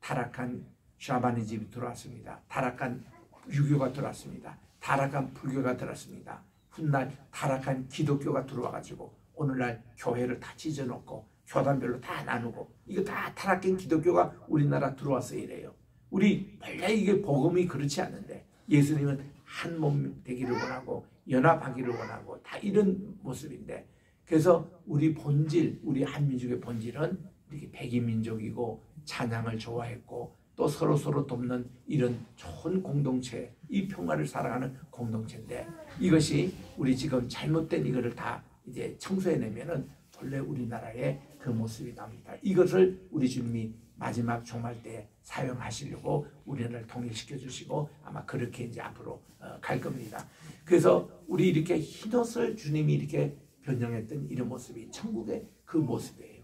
타락한 샤바니즘이 들어왔습니다. 타락한 유교가 들어왔습니다. 타락한 불교가 들어왔습니다. 훗날 타락한 기독교가 들어와가지고 오늘날 교회를 다 찢어놓고 교단별로 다 나누고, 이거 다 타락한 기독교가 우리나라 들어와서 이래요. 우리 원래 이게 복음이 그렇지 않는데 예수님은 한 몸 되기를 원하고 연합하기를 원하고 다 이런 모습인데, 그래서 우리 본질, 우리 한민족의 본질은 이렇게 백이민족이고 찬양을 좋아했고 또 서로 돕는 이런 좋은 공동체, 이 평화를 살아가는 공동체인데, 이것이 우리 지금 잘못된 이거를 다 이제 청소해내면은 원래 우리나라의 그 모습이 납니다. 이것을 우리 주님이 마지막 종말 때 사용하시려고 우리나라를 통일시켜 주시고 아마 그렇게 이제 앞으로 갈 겁니다. 그래서 우리 이렇게 흰옷을 주님이 이렇게 변형했던 이런 모습이 천국의 그 모습이에요.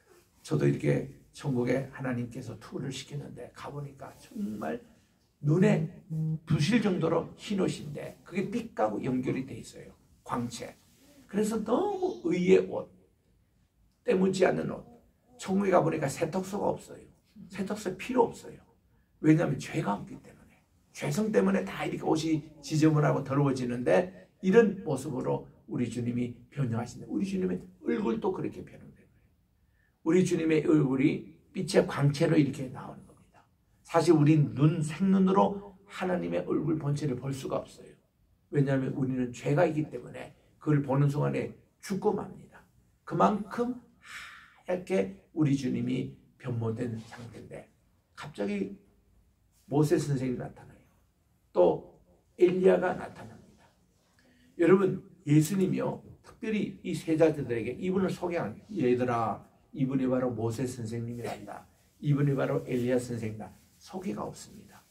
저도 이렇게 천국에 하나님께서 투어를 시키는데 가보니까 정말 눈에 부실 정도로 흰옷인데 그게 빛하고 연결이 돼 있어요. 광채. 그래서 너무 의의 옷, 때묻지 않는 옷. 천국에 가보니까 세탁소가 없어요. 세탁소 필요 없어요. 왜냐하면 죄가 없기 때문에. 죄성 때문에 다 이렇게 옷이 지저분하고 더러워지는데 이런 모습으로 우리 주님이 변형하신다. 우리 주님의 얼굴도 그렇게 변형된 거예요. 우리 주님의 얼굴이 빛의 광채로 이렇게 나오는 겁니다. 사실 우린 생눈으로 하나님의 얼굴 본체를 볼 수가 없어요. 왜냐하면 우리는 죄가 있기 때문에 그걸 보는 순간에 죽고 맙니다. 그만큼 하얗게 우리 주님이 변모된 상태인데 갑자기 모세 선생님이 나타나요. 또 엘리야가 나타납니다. 여러분 예수님이요 특별히 이 세자들에게 이분을 소개하는, 얘들아 이분이 바로 모세 선생님이란다, 이분이 바로 엘리야 선생이다, 소개가 없습니다.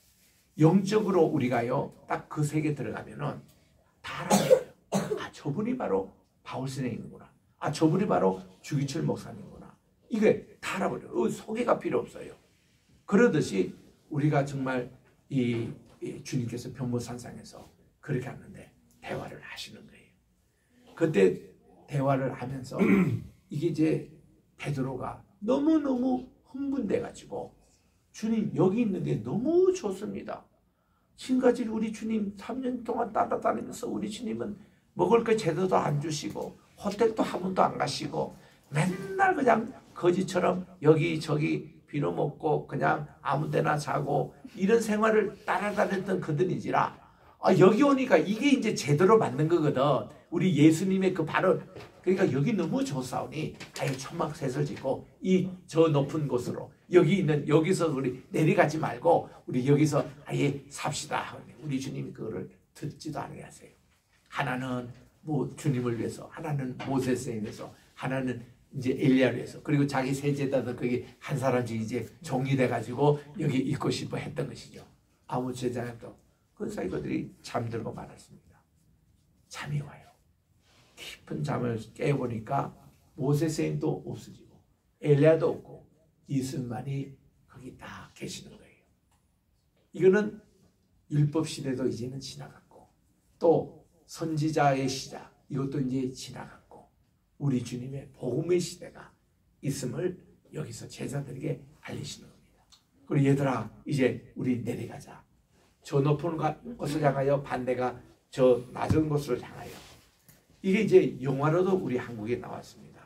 영적으로 우리가요 딱 그 세계 들어가면은 다 알아요. 아, 저분이 바로 바울 선생님이구나. 아, 저분이 바로 주기철 목사님이구나. 이게 다 알아버려요. 소개가 필요 없어요. 그러듯이 우리가 정말 이 주님께서 변모산상에서 그렇게 하는데 대화를 하시는 거예요. 그때 대화를 하면서 이게 이제 베드로가 너무너무 흥분돼 가지고 주님 여기 있는 게 너무 좋습니다. 지금까지 우리 주님 3년 동안 따라다니면서 우리 주님은 먹을 거 제대로 안 주시고 호텔도 한 번도 안 가시고 맨날 그냥 거지처럼 여기저기 빌어먹고 그냥 아무 데나 자고 이런 생활을 따라다녔던 그들이지라 여기 오니까 이게 이제 제대로 맞는 거거든. 우리 예수님의 그 바로 그러니까 여기 너무 좋사오니 아예 천막셋을 짓고 이 저 높은 곳으로 여기 있는 여기서 우리 내려가지 말고 우리 여기서 아예 삽시다. 우리 주님이 그거를 듣지도 않게 하세요. 하나는 뭐 주님을 위해서, 하나는 모세스에 위해서, 하나는 이제 엘리야를 위해서, 그리고 자기 세제자들 거기 한 사람씩 이제 정리돼 가지고 여기 있고 싶어 했던 것이죠. 아무 제자도 그 사이 그들이 잠들고 말았습니다. 잠이 와요. 깊은 잠을 깨보니까 모세스도 없어지고 엘리야도 없고 예수만이 거기 다 계시는 거예요. 이거는 율법 시대도 이제는 지나갔고 또 선지자의 시작 이것도 이제 지나갔고 우리 주님의 복음의 시대가 있음을 여기서 제자들에게 알리시는 겁니다. 그리고 얘들아 이제 우리 내려가자. 저 높은 곳을 향하여 반대가 저 낮은 곳을 향하여. 이게 이제 영화로도 우리 한국에 나왔습니다.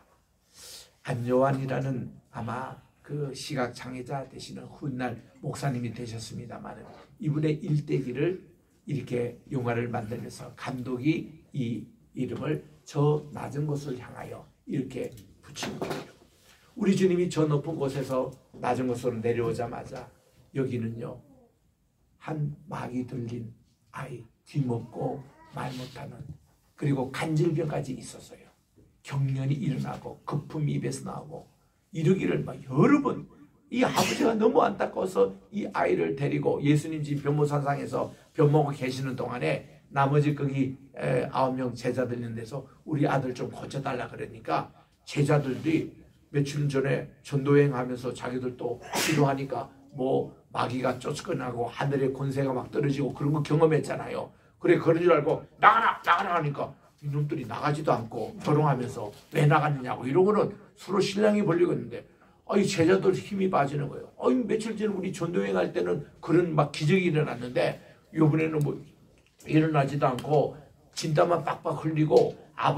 안요한이라는 아마 그 시각장애자 되시는 훗날 목사님이 되셨습니다만 이분의 일대기를 이렇게 영화를 만들면서 감독이 이 이름을 저 낮은 곳을 향하여 이렇게 붙인 거예요. 우리 주님이 저 높은 곳에서 낮은 곳으로 내려오자마자 여기는요 한 막이 들린 아이, 뒤먹고 말 못하는 그리고 간질병까지 있었어요. 경련이 일어나고 거품이 입에서 나오고 이러기를 막 여러 번 이 아버지가 너무 안타까워서 이 아이를 데리고 예수님 집 변모산상에서 변모하고 계시는 동안에 나머지 거기 9명 제자들 있는 데서 우리 아들 좀 고쳐달라 그러니까 제자들이 며칠 전에 전도여행 하면서 자기들 또 기도하니까 뭐 마귀가 쫓겨나고 하늘의 권세가 막 떨어지고 그런 거 경험했잖아요. 그래 그런 줄 알고 나가라 나가라 하니까 이놈들이 나가지도 않고 조롱하면서 왜 나갔느냐고 이러고는 서로 신랑이 벌리고 있는데 이 제자들 힘이 빠지는 거예요. 며칠 전에 우리 전도여행 할 때는 그런 막 기적이 일어났는데 이번에는 뭐 일어나지도 않고 진땀만 빡빡 흘리고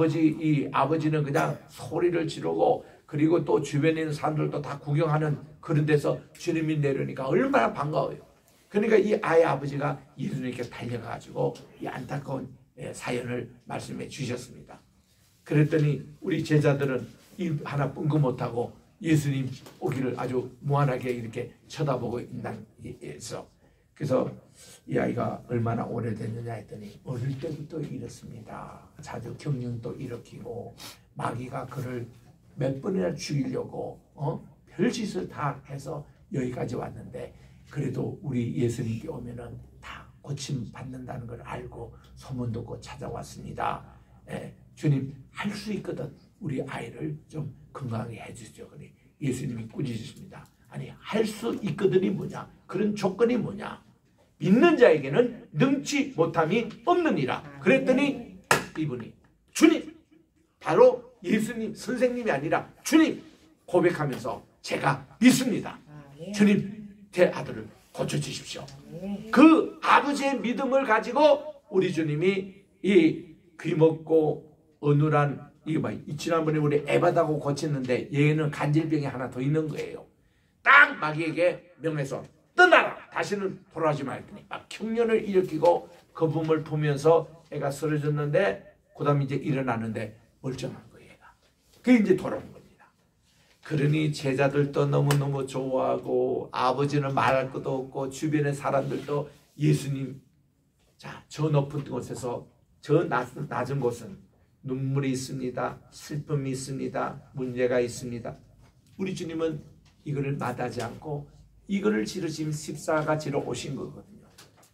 아버지는 그냥 소리를 지르고 그리고 또 주변에 있는 사람들도 다 구경하는 그런 데서 주님이 내려오니까 얼마나 반가워요. 그러니까 이 아이 아버지가 예수님께 달려가지고 이 안타까운 사연을 말씀해 주셨습니다. 그랬더니 우리 제자들은 일 하나 뻥긋 못하고 예수님 오기를 아주 무한하게 이렇게 쳐다보고 있는 데서 그래서 이 아이가 얼마나 오래됐느냐 했더니 어릴 때부터 이렇습니다. 자주 경련도 일으키고 마귀가 그를 몇 번이나 죽이려고 별짓을 다 해서 여기까지 왔는데 그래도 우리 예수님께 오면은 다 고침 받는다는 걸 알고 소문 듣고 찾아왔습니다. 주님 할 수 있거든 우리 아이를 좀 건강하게 해주시죠. 그래 예수님이 꾸짖으십니다. 아니 할 수 있거든이 뭐냐? 그런 조건이 뭐냐? 믿는 자에게는 능치 못함이 없느니라. 그랬더니 이분이 주님 바로 예수님 선생님이 아니라 주님 고백하면서 제가 믿습니다. 주님 제 아들을 고쳐주십시오. 그 아버지의 믿음을 가지고 우리 주님이 이 귀먹고 어눌한 지난번에 우리 에바다고 고쳤는데 얘는 간질병이 하나 더 있는 거예요. 딱 마귀에게 명해서 떠나라 다시는 돌아오지 마 했더니 막 흉년을 일으키고 거품을 보면서 애가 쓰러졌는데 그 다음에 이제 일어나는데 멀쩡한 거예요. 얘가. 그게 이제 돌아온 겁니다. 그러니 제자들도 너무너무 좋아하고 아버지는 말할 것도 없고 주변의 사람들도 예수님 저 높은 곳에서 저 낮은 곳은 눈물이 있습니다. 슬픔이 있습니다. 문제가 있습니다. 우리 주님은 이거를 마다하지 않고 이거를 지르신 십자가 지러 오신 거거든요.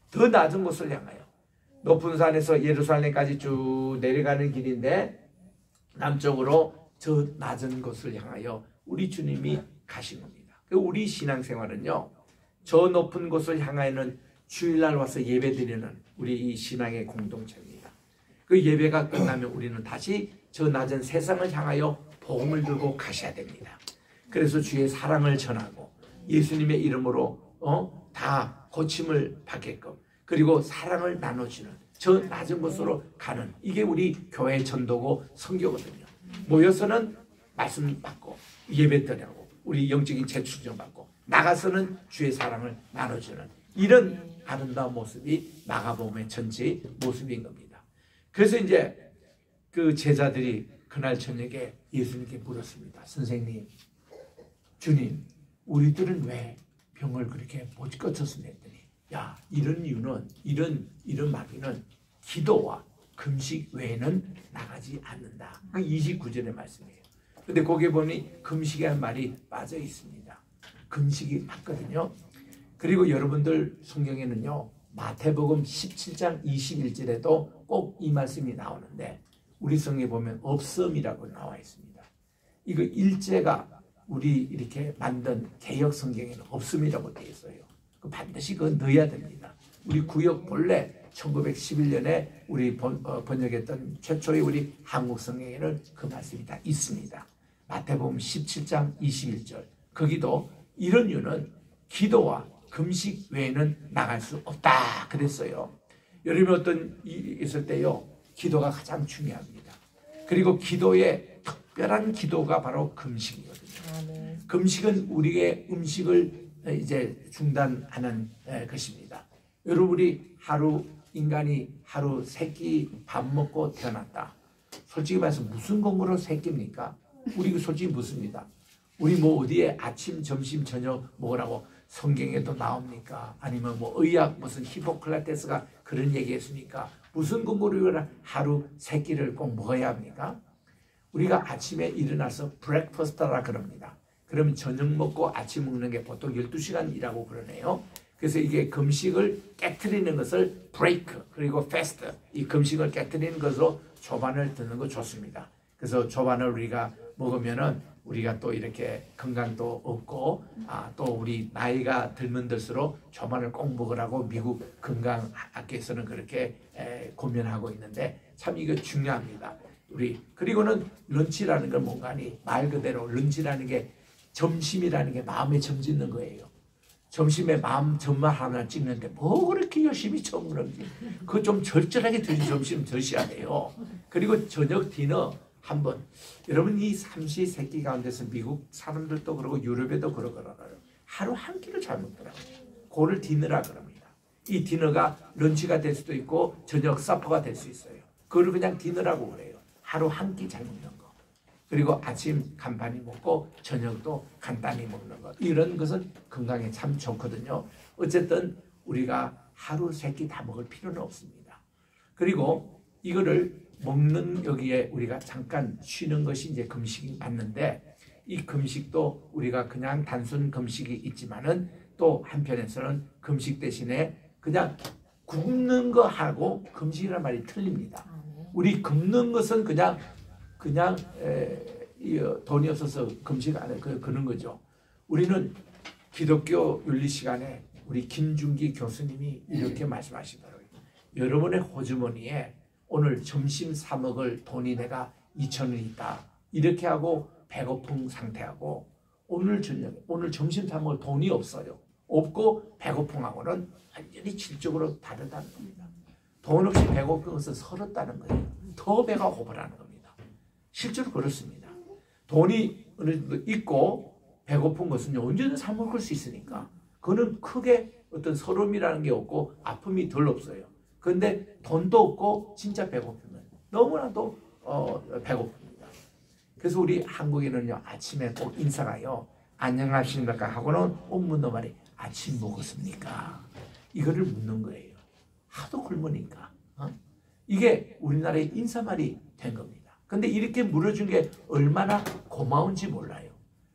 더 낮은 곳을 향하여 높은 산에서 예루살렘까지 쭉 내려가는 길인데 남쪽으로 저 낮은 곳을 향하여 우리 주님이 가신 겁니다. 우리 신앙생활은요, 저 높은 곳을 향하여는 주일날 와서 예배드리는 우리 이 신앙의 공동체입니다. 그 예배가 끝나면 우리는 다시 저 낮은 세상을 향하여 복음을 들고 가셔야 됩니다. 그래서 주의 사랑을 전하고 예수님의 이름으로 다 고침을 받게끔, 그리고 사랑을 나눠주는 저 낮은 곳으로 가는, 이게 우리 교회의 전도고 선교거든요. 모여서는 말씀 받고 예배 드리고 우리 영적인 재충전 받고 나가서는 주의 사랑을 나눠주는 이런 아름다운 모습이 마가복음의 전체의 모습인 겁니다. 그래서 이제 그 제자들이 그날 저녁에 예수님께 물었습니다. 선생님, 주님, 우리들은 왜 병을 그렇게 못 고쳤으면 했더니, 야, 이런 이유는 이런 마귀는 기도와 금식 외에는 나가지 않는다. 29절의 말씀이에요. 근데 거기에 보니 금식이라는 말이 빠져 있습니다. 금식이 맞거든요. 그리고 여러분들 성경에는요, 마태복음 17장 21절에도 꼭 이 말씀이 나오는데 우리 성경에 보면 없음이라고 나와 있습니다. 이거 일제가 우리 이렇게 만든 개역 성경에는 없음이라고 되어 있어요. 반드시 그거 넣어야 됩니다. 우리 구역 본래 1911년에 우리 번역했던 최초의 우리 한국 성경에는 그 말씀이 다 있습니다. 마태복음 17장 21절. 거기도 이런 이유는 기도와 금식 외에는 나갈 수 없다 그랬어요. 여러분 어떤 일이 있을 때요, 기도가 가장 중요합니다. 그리고 기도의 특별한 기도가 바로 금식이거든요. 금식은 우리의 음식을 이제 중단하는 것입니다. 여러분이 인간이 하루 3끼 밥 먹고 태어났다. 솔직히 말해서 무슨 근거로 3끼입니까? 우리 솔직히 묻습니다. 우리 뭐 어디에 아침, 점심, 저녁 먹으라고 성경에도 나옵니까? 아니면 뭐 의학 무슨 히포크라테스가 그런 얘기했습니까? 무슨 근거로 하루 3끼를 꼭 먹어야 합니까? 우리가 아침에 일어나서 브렉퍼스트라 그럽니다. 그러면 저녁 먹고 아침 먹는 게 보통 12시간 이라고 그러네요. 그래서 이게 금식을 깨트리는 것을 브레이크, 그리고 패스트, 이 금식을 깨트리는 것으로 조반을 듣는 거 좋습니다. 그래서 조반을 우리가 먹으면은 우리가 또 이렇게 건강도 없고, 또 우리 나이가 들면 들수록 조반을 꼭 먹으라고 미국 건강학회에서는 그렇게 고민하고 있는데 참 이거 중요합니다. 그리고는 런치라는 건 뭔가니, 말 그대로 런치라는 게 점심이라는 게 마음에 점 짓는 거예요. 점심에 마음 점만 하나 찍는데 뭐 그렇게 열심히 점는지, 그거 좀 절절하게 드신 점심 드셔야 돼요. 그리고 저녁 디너 한번, 여러분 이 삼시세끼 가운데서 미국 사람들도 그러고 유럽에도 그러더라고요. 하루 한 끼를 잘 먹더라고요. 그거를 디너라 그럽니다. 이 디너가 런치가 될 수도 있고 저녁 서퍼가 될 수 있어요. 그걸 그냥 디너라고 그래요. 하루 한 끼 잘 먹는 거. 그리고 아침 간단히 먹고 저녁도 간단히 먹는 것. 이런 것은 건강에 참 좋거든요. 어쨌든 우리가 하루 3끼 다 먹을 필요는 없습니다. 그리고 이거를 먹는 여기에 우리가 잠깐 쉬는 것이 이제 금식이 맞는데, 이 금식도 우리가 그냥 단순 금식이 있지만은 또 한편에서는 금식 대신에 그냥 굶는 거 하고 금식이라는 말이 틀립니다. 우리 굶는 것은 그냥 돈이 없어서 금식 안 해 그런 거죠. 우리는 기독교 윤리 시간에 우리 김준기 교수님이 이렇게 말씀하시더라고요. 여러분의 호주머니에 오늘 점심 사 먹을 돈이 내가 2,000원 있다. 이렇게 하고 배고픈 상태하고 오늘 점심 사 먹을 돈이 없어요. 없고 배고픔하고는 완전히 질적으로 다르다는 겁니다. 돈 없이 배고픈 것은 서럽다는 거예요. 더 배가 고프라는 겁니다. 실제로 그렇습니다. 돈이 어느 정도 있고 배고픈 것은 언제든 사 먹을 수 있으니까 그거는 크게 어떤 서름이라는 게 없고 아픔이 덜 없어요. 그런데 돈도 없고 진짜 배고프면 너무나도 배고픕니다. 그래서 우리 한국인은요, 아침에 꼭 인사가요, 안녕하십니까 하고는 꼭 묻는 말이 아침 먹었습니까? 이거를 묻는 거예요. 하도 굶으니까. 이게 우리나라의 인사말이 된 겁니다. 근데 이렇게 물어준 게 얼마나 고마운지 몰라요.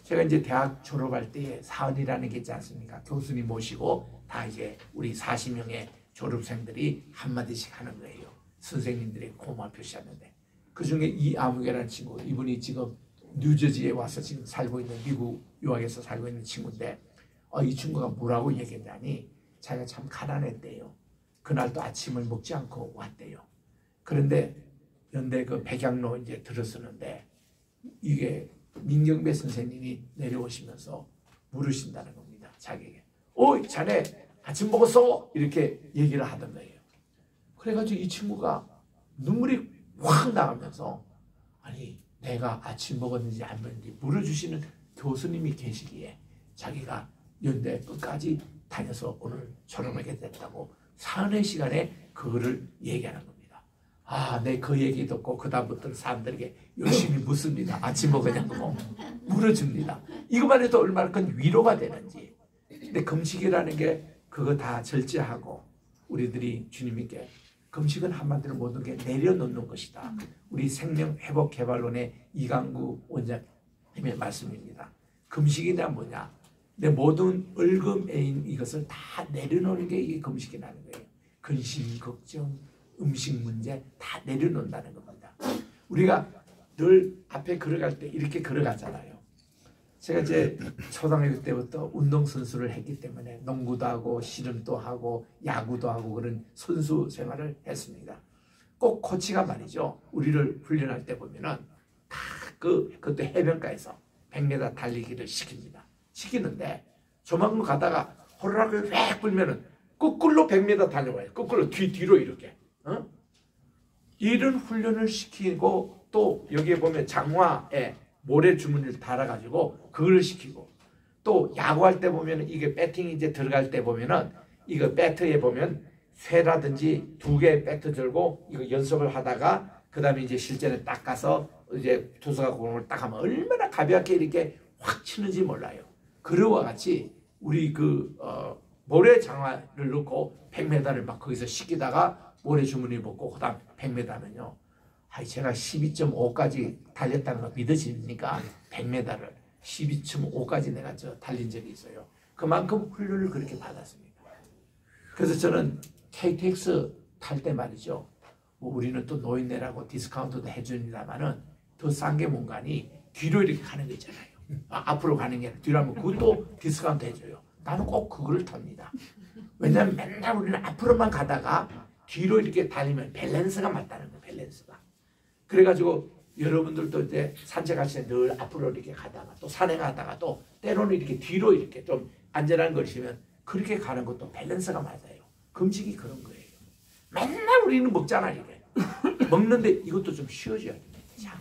제가 이제 대학 졸업할 때에 사은이라는 게 있지 않습니까? 교수님 모시고 다 이제 우리 40명의 졸업생들이 한마디씩 하는 거예요. 선생님들의 고마 표시하는데 그 중에 이아무개라는 친구, 이분이 지금 뉴저지에 와서 지금 살고 있는 미국 유학에서 살고 있는 친구인데 이 친구가 뭐라고 얘기했냐니 자기가 참 가난했대요. 그날도 아침을 먹지 않고 왔대요. 그런데 연대 그 백양로 이제 들었었는데 이게 민경배 선생님이 내려오시면서 물으신다는 겁니다. 자기에게. 자네 아침 먹었어? 이렇게 얘기를 하던 거예요. 그래가지고 이 친구가 눈물이 확 나가면서 아니 내가 아침 먹었는지 안 먹었는지 물어주시는 교수님이 계시기에 자기가 연대 끝까지 다녀서 오늘 졸업하게 됐다고 사은의 시간에 그거를 얘기하는 겁니다. 내 그 얘기 듣고 그 다음부터 사람들에게 열심히 묻습니다. 아침 먹었냐고 물어줍니다. 이것만 해도 얼마나 큰 위로가 되는지. 근데 금식이라는 게 그거 다 절제하고 우리들이 주님께 금식은 한마디로 모든 게 내려놓는 것이다. 우리 생명회복개발론의 이강구 원장님의 말씀입니다. 금식이냐 뭐냐. 내 모든 얼금애인 이것을 다 내려놓는 게 이게 금식이라는 거예요. 근심, 걱정, 음식 문제 다 내려놓는다는 겁니다. 우리가 늘 앞에 걸어갈 때 이렇게 걸어가잖아요. 제가 이제 초등학교 때부터 운동선수를 했기 때문에 농구도 하고 씨름도 하고 야구도 하고 그런 선수 생활을 했습니다. 꼭 코치가 말이죠. 우리를 훈련할 때 보면은 다 그것도 해변가에서 100m 달리기를 시키는데 조만간 가다가 호루라기를 획 불면은 거꾸로 100m 달려와요. 거꾸로 뒤로 이렇게. 이런 훈련을 시키고 또 여기에 보면 장화에 모래 주머니를 달아가지고 그걸 시키고 또 야구할 때 보면 이게 배팅이 이제 들어갈 때 보면은 이거 배트에 보면 쇠라든지 2개 배트 들고 이거 연습을 하다가 그 다음에 이제 실전에 딱 가서 이제 투수가 공을 딱 하면 얼마나 가볍게 이렇게 확 치는지 몰라요. 그러와 같이 우리 모래 장화를 넣고 100m를 막 거기서 시키다가 모래 주머니 벗고 그 다음 100m는요. 제가 12.5까지 달렸다는 거 믿어집니까? 100m를 12.5까지 내가 달린 적이 있어요. 그만큼 훈련을 그렇게 받았습니다. 그래서 저는 KTX 탈 때 말이죠. 우리는 또 노인네라고 디스카운트도 해줍니다만은 더 싼 게 뭔가니 뒤로 이렇게 가는 거 있잖아요. 앞으로 가는 게 아니라 뒤로 하면 그것도 디스카운트 해줘요. 나는 꼭 그거를 탑니다. 왜냐하면 맨날 우리는 앞으로만 가다가 뒤로 이렇게 달리면 밸런스가 맞다는 거예요. 밸런스가. 그래가지고 여러분들도 이제 산책하실 때 늘 앞으로 이렇게 가다가 또 산행하다가 또 때로는 이렇게 뒤로 이렇게 좀 안전한 것이면 그렇게 가는 것도 밸런스가 맞아요. 금식이 그런 거예요. 맨날 우리는 먹잖아 이게. 먹는데 이것도 좀 쉬어줘야 됩니다.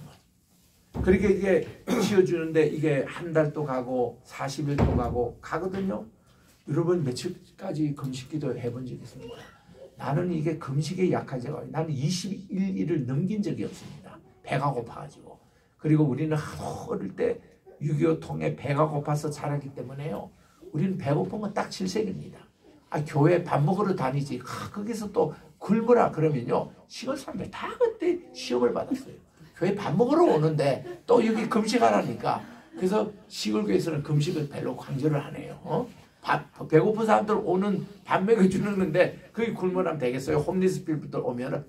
장은. 그렇게 이게 쉬어주는데 이게 한 달도 가고 40일도 가거든요. 여러분 며칠까지 금식기도 해본 적이 있습니다. 나는 이게 금식에 약하죠. 나는 21일을 넘긴 적이 없습니다. 배가 고파가지고. 그리고 우리는 어릴 때 6.25 통에 배가 고파서 자랐기 때문에요. 우리는 배고픈 건 딱 7색입니다. 교회 밥 먹으러 다니지. 거기서 또 굶으라 그러면요. 시골 사람들 다 그때 시험을 받았어요. 교회 밥 먹으러 오는데 또 여기 금식하라니까. 그래서 시골교회에서는 금식을 별로 강조를 안 해요. 배고픈 사람들 오는 밥 먹여주는 건데 그게 굶으라면 되겠어요. 홈리스 필부터 오면은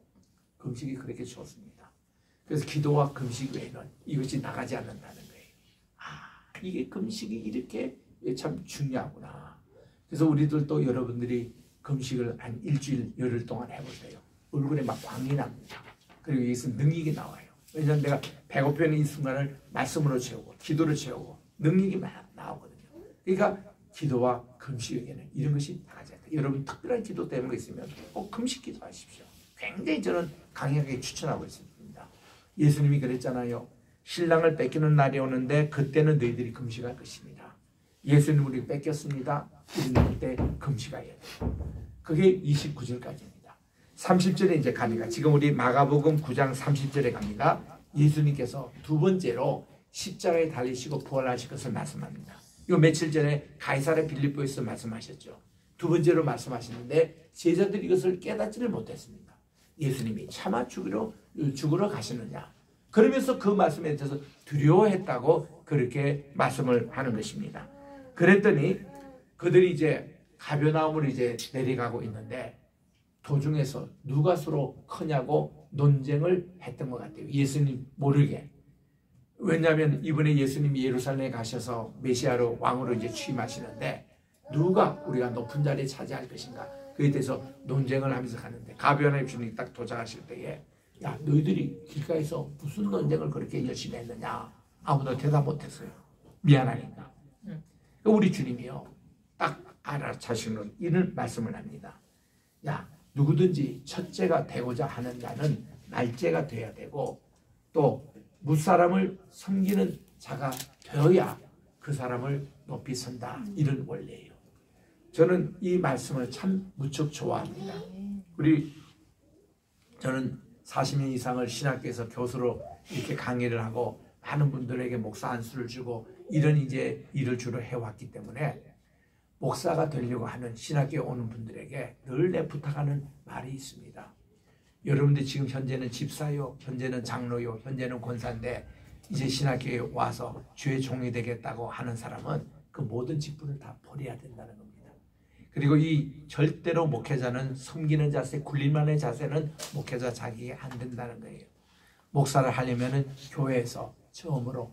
금식이 그렇게 좋습니다. 그래서 기도와 금식 외에는 이것이 나가지 않는다는 거예요. 이게 금식이 이렇게 참 중요하구나. 그래서 우리들도 여러분들이 금식을 한 일주일 열흘 동안 해보세요. 얼굴에 막 광이 납니다. 그리고 여기서 능력이 나와요. 왜냐하면 내가 배고픈 이 순간을 말씀으로 채우고 기도를 채우고 능력이 나오거든요. 그러니까 기도와 금식에게는 이런 것이 나가지 않다. 여러분 특별한 기도 때문에 있으면 꼭 금식 기도하십시오. 굉장히 저는 강력하게 추천하고 있습니다. 예수님이 그랬잖아요. 신랑을 뺏기는 날이 오는데 그때는 너희들이 금식할 것입니다. 예수님 우리 뺏겼습니다. 우리는 그때 금식해야 돼요. 그게 29절까지입니다. 30절에 이제 갑니다. 지금 우리 마가복음 9장 30절에 갑니다. 예수님께서 두 번째로 십자가에 달리시고 부활하실 것을 말씀합니다. 요 며칠 전에 가이사랴 빌립보에서 말씀하셨죠. 두 번째로 말씀하시는데 제자들이 이것을 깨닫지를 못했습니다. 예수님이 차마 죽으러 가시느냐. 그러면서 그 말씀에 대해서 두려워했다고 그렇게 말씀을 하는 것입니다. 그랬더니 그들이 이제 가버나움으로 이제 내려가고 있는데 도중에서 누가 서로 크냐고 논쟁을 했던 것 같아요. 예수님 모르게. 왜냐하면 이번에 예수님이 예루살렘에 가셔서 메시아로 왕으로 이제 취임하시는데 누가 우리가 높은 자리에 차지할 것인가 그에 대해서 논쟁을 하면서 가는데 가버나움 주님이 딱 도착하실 때에 야 너희들이 길가에서 무슨 논쟁을 그렇게 열심히 했느냐 아무도 대답 못했어요. 미안하니까. 우리 주님이요 딱 알아차시는 이런 말씀을 합니다. 야 누구든지 첫째가 되고자 하는 자는 말째가 되어야 되고 또 무사람을 섬기는 자가 되어야 그 사람을 높이 선다. 이런 원리예요. 저는 이 말씀을 참 무척 좋아합니다. 저는 40년 이상을 신학교에서 교수로 이렇게 강의를 하고 많은 분들에게 목사 안수를 주고 이런 이제 일을 주로 해왔기 때문에 목사가 되려고 하는 신학교에 오는 분들에게 늘 내 부탁하는 말이 있습니다. 여러분들 지금 현재는 집사요, 현재는 장로요, 현재는 권사인데 이제 신학교에 와서 주의 종이 되겠다고 하는 사람은 그 모든 직분을 다 버려야 된다는 겁니다. 그리고 이 절대로 목회자는 섬기는 자세, 굴림만의 자세는 목회자 자기에 안 된다는 거예요. 목사를 하려면은 교회에서 처음으로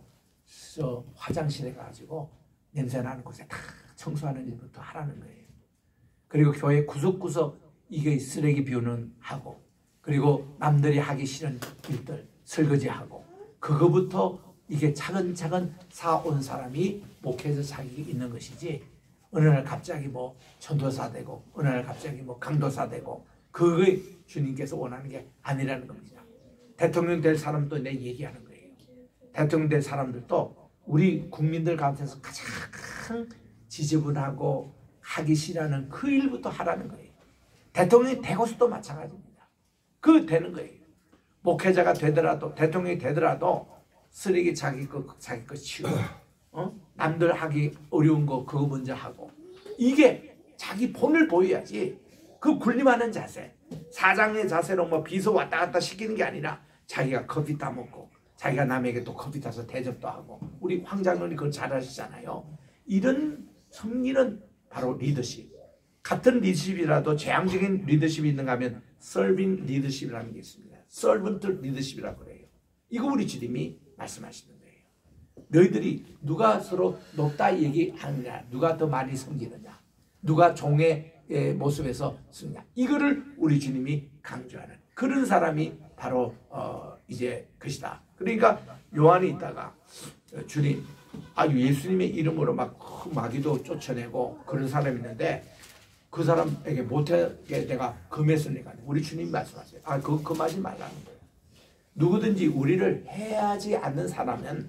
화장실에 가지고 냄새나는 곳에 다 청소하는 일부터 하라는 거예요. 그리고 교회 구석구석 이게 쓰레기 비우는 하고 그리고 남들이 하기 싫은 일들 설거지하고 그거부터 이게 차근차근 사온 사람이 목회자 자격이 있는 것이지 어느 날 갑자기 뭐 전도사 되고 어느 날 갑자기 뭐 강도사 되고 그게 주님께서 원하는 게 아니라는 겁니다. 대통령 될 사람도 내 얘기하는 거예요. 대통령 될 사람들도 우리 국민들 가운데서 가장 지저분하고 하기 싫어하는 그 일부터 하라는 거예요. 대통령이 되고서도 마찬가지입니다. 그 되는 거예요. 목회자가 되더라도 대통령이 되더라도 쓰레기 자기 거 치우고 남들 하기 어려운 거 그거 먼저 하고 이게 자기 본을 보여야지 그 군림하는 자세 사장의 자세로 뭐 비서 왔다 갔다 시키는 게 아니라 자기가 커피 따먹고 자기가 남에게 또 커피 타서 대접도 하고 우리 황 장로님 그걸 잘 하시잖아요. 이런 섬기는 바로 리더십. 같은 리더십이라도 재앙적인 리더십이 있는가 하면 서빙 리더십이라는 게 있습니다. 서번트 리더십이라고 그래요. 이거 우리 주님이 말씀하시는 거예요. 너희들이 누가 서로 높다 얘기하느냐 누가 더 많이 섬기느냐 누가 종의 모습에서 쓰느냐 이거를 우리 주님이 강조하는 그런 사람이 바로 이제 것이다. 그러니까 요한이 있다가 주님 예수님의 이름으로 막 마귀도 쫓아내고 그런 사람이 있는데 그 사람에게 못하게 내가 금했으니까 우리 주님 말씀하세요. 그거 금하지 말라는 거예요. 누구든지 우리를 해하지 않는 사람은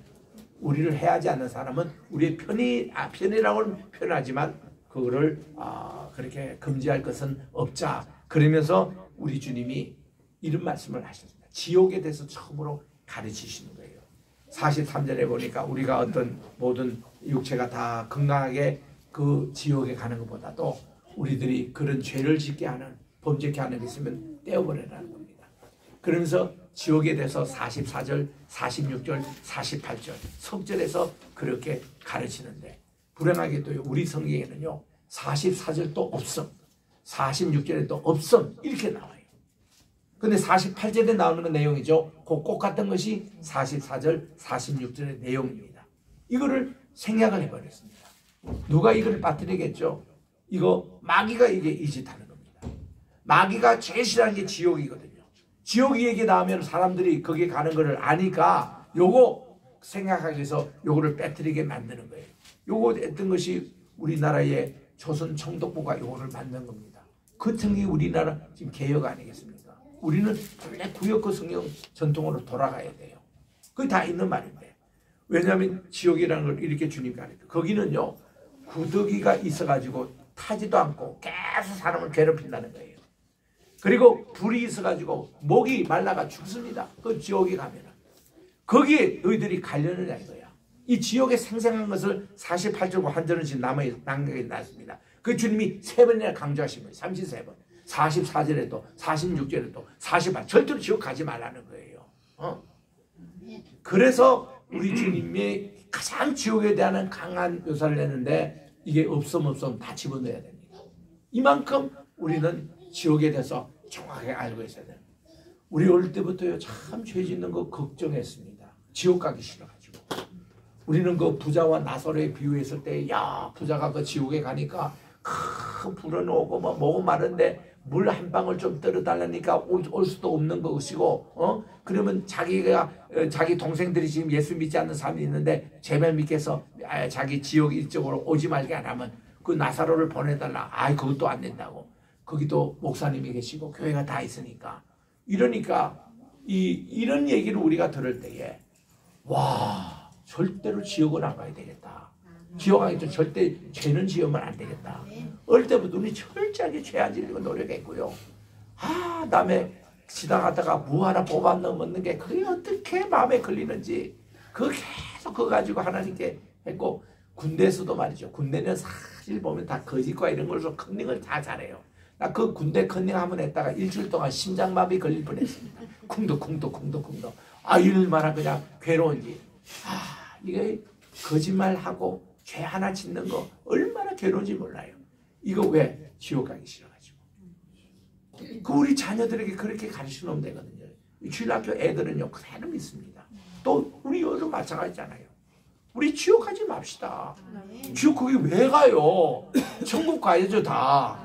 우리의 편이라고는 표현하지만 그거를 그렇게 금지할 것은 없자. 그러면서 우리 주님이 이런 말씀을 하셨습니다. 지옥에 대해서 처음으로 가르치시는 거예요. 43절에 보니까 우리가 어떤 모든 육체가 다 건강하게 그 지옥에 가는 것보다도 우리들이 그런 죄를 짓게 하는 범죄케 하는 게 있으면 떼어버리라는 겁니다. 그러면서 지옥에 대해서 44절, 46절, 48절 성절에서 그렇게 가르치는데 불행하게도 우리 성경에는요 44절도 없음, 46절에도 없음 이렇게 나와요. 근데 48절에 나오는 건 내용이죠. 그 꼭 같은 것이 44절, 46절의 내용입니다. 이거를 생략을 해버렸습니다. 누가 이걸 빠뜨리겠죠? 이거 마귀가 이게 이 짓 하는 겁니다. 마귀가 제일 싫어하는 게 지옥이거든요. 지옥 얘기 나오면 사람들이 거기 가는 거를 아니까 요거 생각하기 위해서 요거를 빼뜨리게 만드는 거예요. 요거 했던 것이 우리나라의 조선 총독부가 요거를 만든 겁니다. 그 청이 우리나라 지금 개혁 아니겠습니까? 우리는 원래 구역구 성경 전통으로 돌아가야 돼요. 그게 다 있는 말인데 왜냐하면 지옥이라는 걸 이렇게 주님이 가르쳐요. 거기는요 구더기가 있어가지고 타지도 않고 계속 사람을 괴롭힌다는 거예요. 그리고 불이 있어가지고 목이 말라가 죽습니다. 그 지옥에 가면은 거기에 너희들이 가려느냐 이거야. 이 지옥에 생생한 것을 48절 한절은 지금 남겨놨습니다. 그 주님이 3번이나 강조하신 거예요. 33번. 44절에도 46절에도 48 절대로 지옥 가지 말라는 거예요. 그래서 우리 주님의 가장 지옥에 대한 강한 묘사를 했는데 이게 없음 다 집어넣어야 됩니다. 이만큼 우리는 지옥에 대해서 정확하게 알고 있어야 돼요. 우리 어릴 때부터요 참 죄 짓는 거 걱정했습니다. 지옥 가기 싫어가지고. 우리는 그 부자와 나사로의 비유했을 때, 야 부자가 그 지옥에 가니까 큰 불은 오고 뭐 뭐고 마른데 물 한 방울 좀 떨어달라니까 올 수도 없는 것이고, 그러면 자기 동생들이 지금 예수 믿지 않는 사람이 있는데 제발 믿겠어, 자기 지옥 이쪽으로 오지 말게 안 하면 그 나사로를 보내달라. 그것도 안 된다고. 거기도 목사님이 계시고 교회가 다 있으니까. 이러니까 이런 얘기를 우리가 들을 때에 와 절대로 지옥은 안 가야 되겠다. 지옥 가기 전 절대 죄는 지으면 안 되겠다. 어릴 때부터 우리 철저하게 죄 안 지으려고 노력했고요. 남의 지나가다가 무 하나 뽑아 넘는 게 그게 어떻게 마음에 걸리는지 그거 계속 그거 가지고 하나님께 했고, 군대에서도 말이죠. 군대는 사실 보면 다 거짓과 이런 걸로 컨닝을 다 잘해요. 나 그 군대 컨닝 한번 했다가 일주일 동안 심장마비 걸릴 뻔했습니다. 쿵덕쿵덕. 얼마나 그냥 괴로운지. 이게 거짓말하고 죄 하나 짓는 거 얼마나 괴로운지 몰라요. 이거 왜? 지옥 가기 싫어가지고. 그 우리 자녀들에게 그렇게 가르치면 되거든요. 주일학교 애들은요 그대로 믿습니다. 또 우리 여도 마찬가지잖아요. 우리 지옥 가지 맙시다. 지옥 거기 왜 가요? 천국 가야죠 다.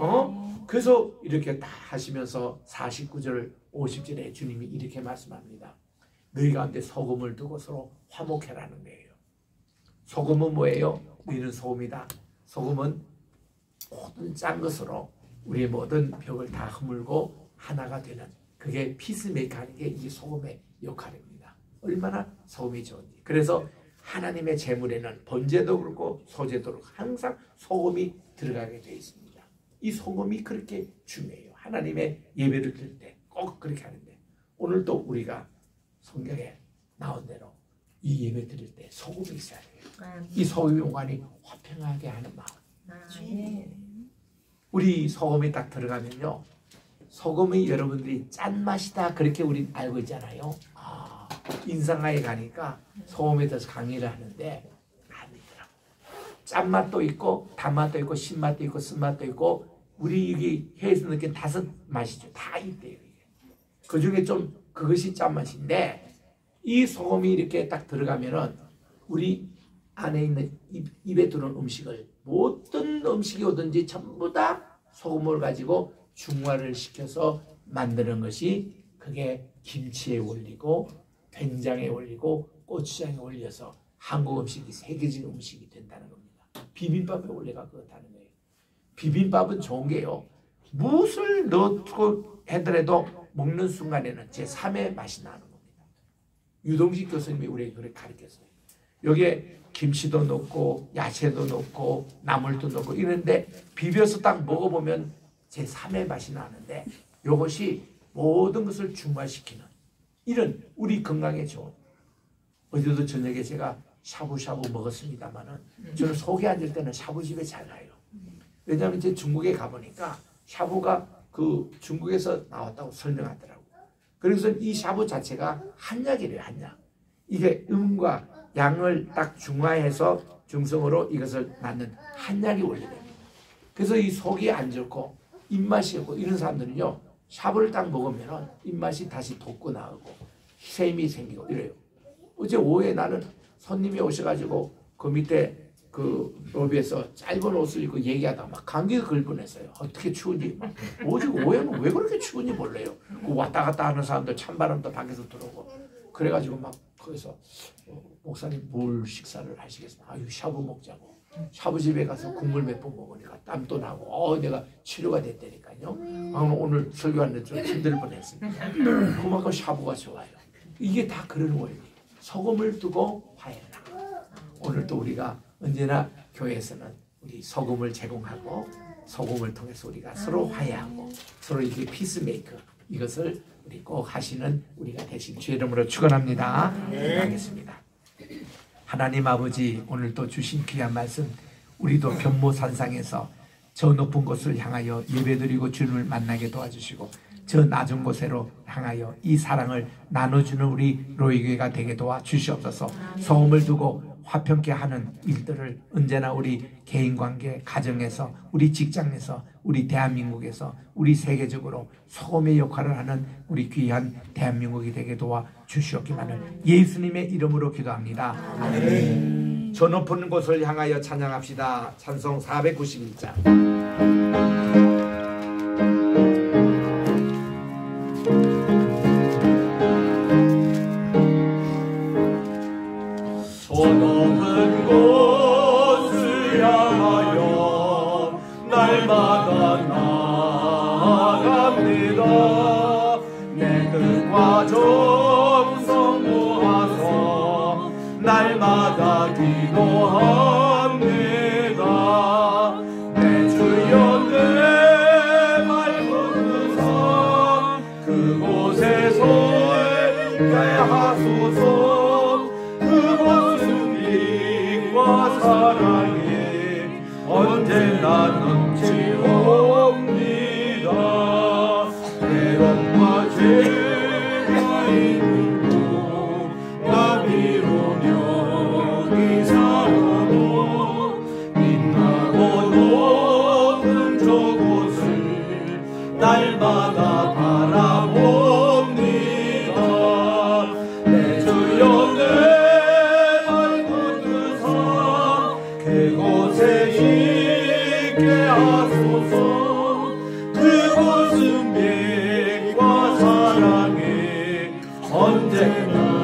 그래서 이렇게 다 하시면서 49절 50절에 주님이 이렇게 말씀합니다. 너희 가운데 소금을 두고 서로 화목해라는 거예요. 소금은 뭐예요? 우리는 소금이다. 소금은 모든 짠 것으로 우리의 모든 벽을 다 허물고 하나가 되는, 그게 피스메이커 하는 게 이 소금의 역할입니다. 얼마나 소금이 좋은지. 그래서 하나님의 제물에는 번제도 그렇고 소제도 그렇고 항상 소금이 들어가게 되어 있습니다. 이 소금이 그렇게 중요해요. 하나님의 예배를 드릴 때 꼭 그렇게 하는데, 오늘 또 우리가 성경에 나온 대로 이 예배 드릴 때 소금이 있어야 돼요. 이 소금이 오가니 화평하게 하는 마음. 우리 소금이 딱 들어가면요, 소금이 여러분들이 짠맛이다 그렇게 우리 알고 있잖아요. 인상하에 가니까 소금에 대해서 강의를 하는데 아니더라고. 짠맛도 있고 단맛도 있고 신맛도 있고 쓴맛도 있고 우리 여기 혀에서 느낀 5맛이죠. 다 있대요. 그 중에 좀 그것이 짠맛인데, 이 소금이 이렇게 딱 들어가면은 우리 안에 있는 입에 들어온 음식을, 모든 음식이 오든지 전부 다 소금을 가지고 중화를 시켜서 만드는 것이, 그게 김치에 올리고 된장에 올리고 고추장에 올려서 한국 음식이 세계적인 음식이 된다는 겁니다. 비빔밥에 올려가 그렇다는 거예요. 비빔밥은 좋은 게요, 무엇을 넣고 하더라도 먹는 순간에는 제3의 맛이 나는 겁니다. 유동식 교수님이 우리에게 그렇게 가르쳤어요. 여기에 김치도 넣고 야채도 넣고 나물도 넣고 이런데 비벼서 딱 먹어보면 제3의 맛이 나는데, 이것이 모든 것을 중화시키는 이런 우리 건강에 좋은. 어제도 저녁에 제가 샤브샤브 먹었습니다만은 저는 속에 앉을 때는 샤브집에 잘 가요. 왜냐하면 이제 중국에 가보니까 샤브가 그 중국에서 나왔다고 설명하더라고요. 그래서 이 샤브 자체가 한약이래요. 한약. 이게 음과 양을 딱 중화해서 중성으로 이것을 낳는 한약이 원리됩니다. 그래서 이 속이 안 좋고 입맛이 없고 이런 사람들은요, 샤브를 딱 먹으면 입맛이 다시 돋고 나오고 셈이 생기고 이래요. 어제 오후에 나는 손님이 오셔가지고 그 밑에 그 로비에서 짧은 옷을 입고 얘기하다가 막 감기가 걸 뻔했어요. 어떻게 추운지. 오직 오해는 왜 그렇게 추운지 몰라요. 그 왔다 갔다 하는 사람들 찬바람도 밖에서 들어오고. 그래가지고 막 거기서 목사님 뭘 식사를 하시겠습니까? 샤브 먹자고. 샤브집에 가서 국물 몇 번 먹으니까 땀도 나고 내가 치료가 됐다니까요. 오늘 설교하는데 좀 힘들 뻔했습니다. 그만큼 샤브가 좋아요. 이게 다 그런 원리. 소금을 두고 화해라. 오늘 또 우리가 언제나 교회에서는 우리 소금을 제공하고 소금을 통해서 우리가 서로 화해하고 서로 이게 피스메이커, 이것을 우리 꼭 하시는 우리가 되신 주의 이름으로 축원합니다. 하겠습니다. 하나님 아버지, 오늘 또 주신 귀한 말씀, 우리도 변모산상에서 저 높은 곳을 향하여 예배드리고 주님을 만나게 도와주시고 저 낮은 곳으로 향하여 이 사랑을 나눠주는 우리 로이교회가 되게 도와 주시옵소서. 소음을 두고 화평케 하는 일들을 언제나 우리 개인관계, 가정에서, 우리 직장에서, 우리 대한민국에서, 우리 세계적으로 소음의 역할을 하는 우리 귀한 대한민국이 되게 도와 주시옵기만을 예수님의 이름으로 기도합니다. 아멘. 저 높은 곳을 향하여 찬양합시다. 찬송 491장. 저 높은 곳을 향하여 날마다 나아갑니다. 내 뜻과 정성 모아서 날마다 기도합니다. 내 주여 내 말 붙드사 그곳에서 있게 하소서. 그곳은 빛과 사랑이 언제나 넘치옵니다. 괴로움과 죄가 있는 곳 나비로 여기 살아도 빛나고 높은 저곳을 날마다 바라봅니다. 내 주여 내 그곳에 있게 하소서. 그곳은 빛과 사랑이 언제나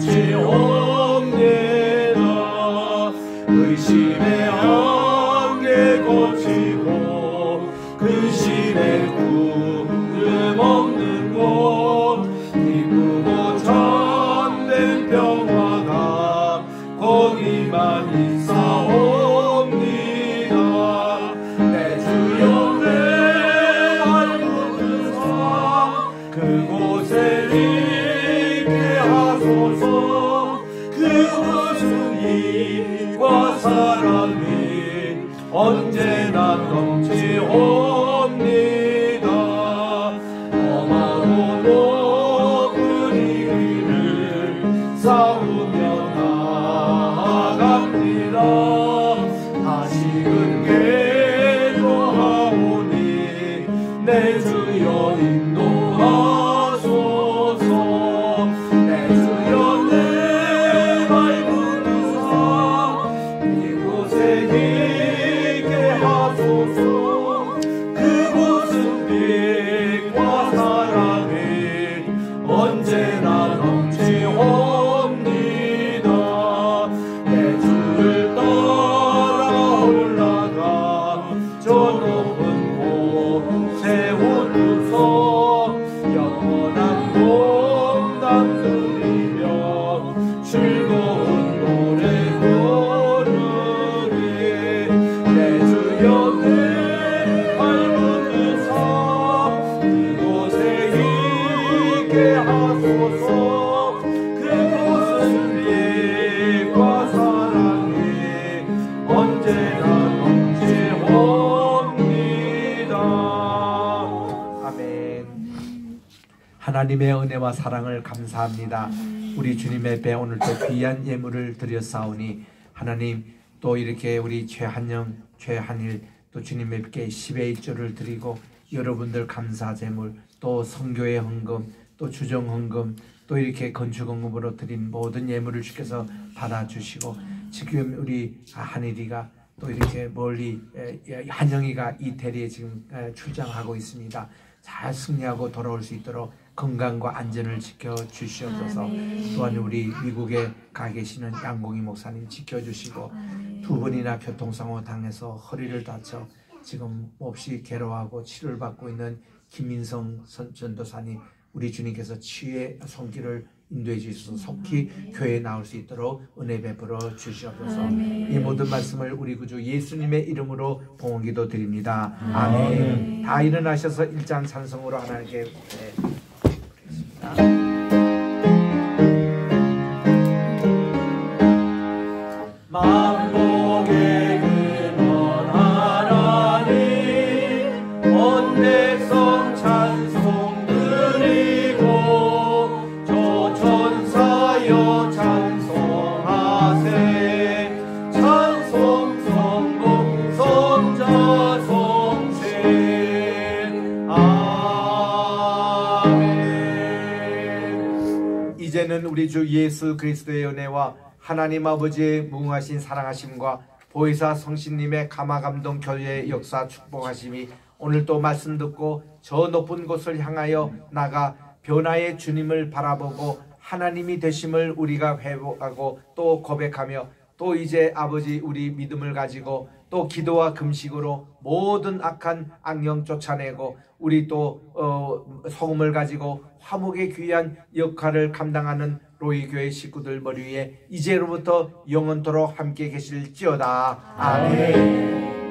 넘치옵니다. 의심의 안개 거치고 근심의 구름 없는 곳 기쁘고 참된 평화가 거기만 있사옵니다. 내 주여 내 말 붙드사 그곳에 있게 하소서. 그곳은 빛과 사랑이 언제나 넘치옵니다. 험하고 높은 이 길을 싸우며 나아갑니다. 다시금 기도하오니 내 주여 인도하소서. 내 주여 내 말 붙드사 이곳에 있게 하소서. 그곳은 빛과 사랑이 언제나 넘치옵니다. 내 주를 따라 올라가 저 높은 곳에 오르서 영원한 공단 누리며 즐거운 노래 부르리. 내 주여 내 발 붙드사 그곳에 있게 하소서. 그곳은 빛과 사랑이 언제나 넘치옵니다. 아멘. 하나님의 은혜와 사랑을 감사합니다. 우리 주님의 배 오늘도 귀한 예물을 드렸사오니 하나님 또 이렇게 우리 최한영, 최한일 또 주님께 10의 1조를 드리고 여러분들 감사 제물 또 선교의 헌금 또 주정 헌금 또 이렇게 건축 헌금으로 드린 모든 예물을 주께서 받아주시고 지금 우리 한일이가 또 이렇게 멀리 한영이가 이태리에 지금 출장하고 있습니다. 잘 승리하고 돌아올 수 있도록 건강과 안전을 지켜주시옵소서. 또한 우리 미국에 가 계시는 양공희 목사님 지켜주시고 두 번이나 교통사고 당해서 허리를 다쳐 지금 몹시 괴로워하고 치료를 받고 있는 김민성 전도사님 우리 주님께서 치유의 손길을 인도해 주셔서 속히 교회에 나올 수 있도록 은혜 베풀어 주시옵소서. 이 모든 말씀을 우리 구주 예수님의 이름으로 봉헌기도 드립니다. 아멘. 다 일어나셔서 1장 찬송으로 하나님께 드리겠습니다. 만복의 근원 하나님 온 백성 찬송 우리 주 예수 그리스도의 은혜와 하나님 아버지의 무궁하신 사랑하심과 보혜사 성신님의 감화감동 교회의 역사 축복하심이 오늘 또 말씀 듣고 저 높은 곳을 향하여 나가 변화의 주님을 바라보고 하나님이 되심을 우리가 회복하고 또 고백하며 또 이제 아버지 우리 믿음을 가지고 또 기도와 금식으로 모든 악한 악령 쫓아내고 우리 또 소금을 가지고 화목의 귀한 역할을 감당하는 로이교회 식구들 머리 위에 이제로부터 영원토록 함께 계실지어다. 아멘.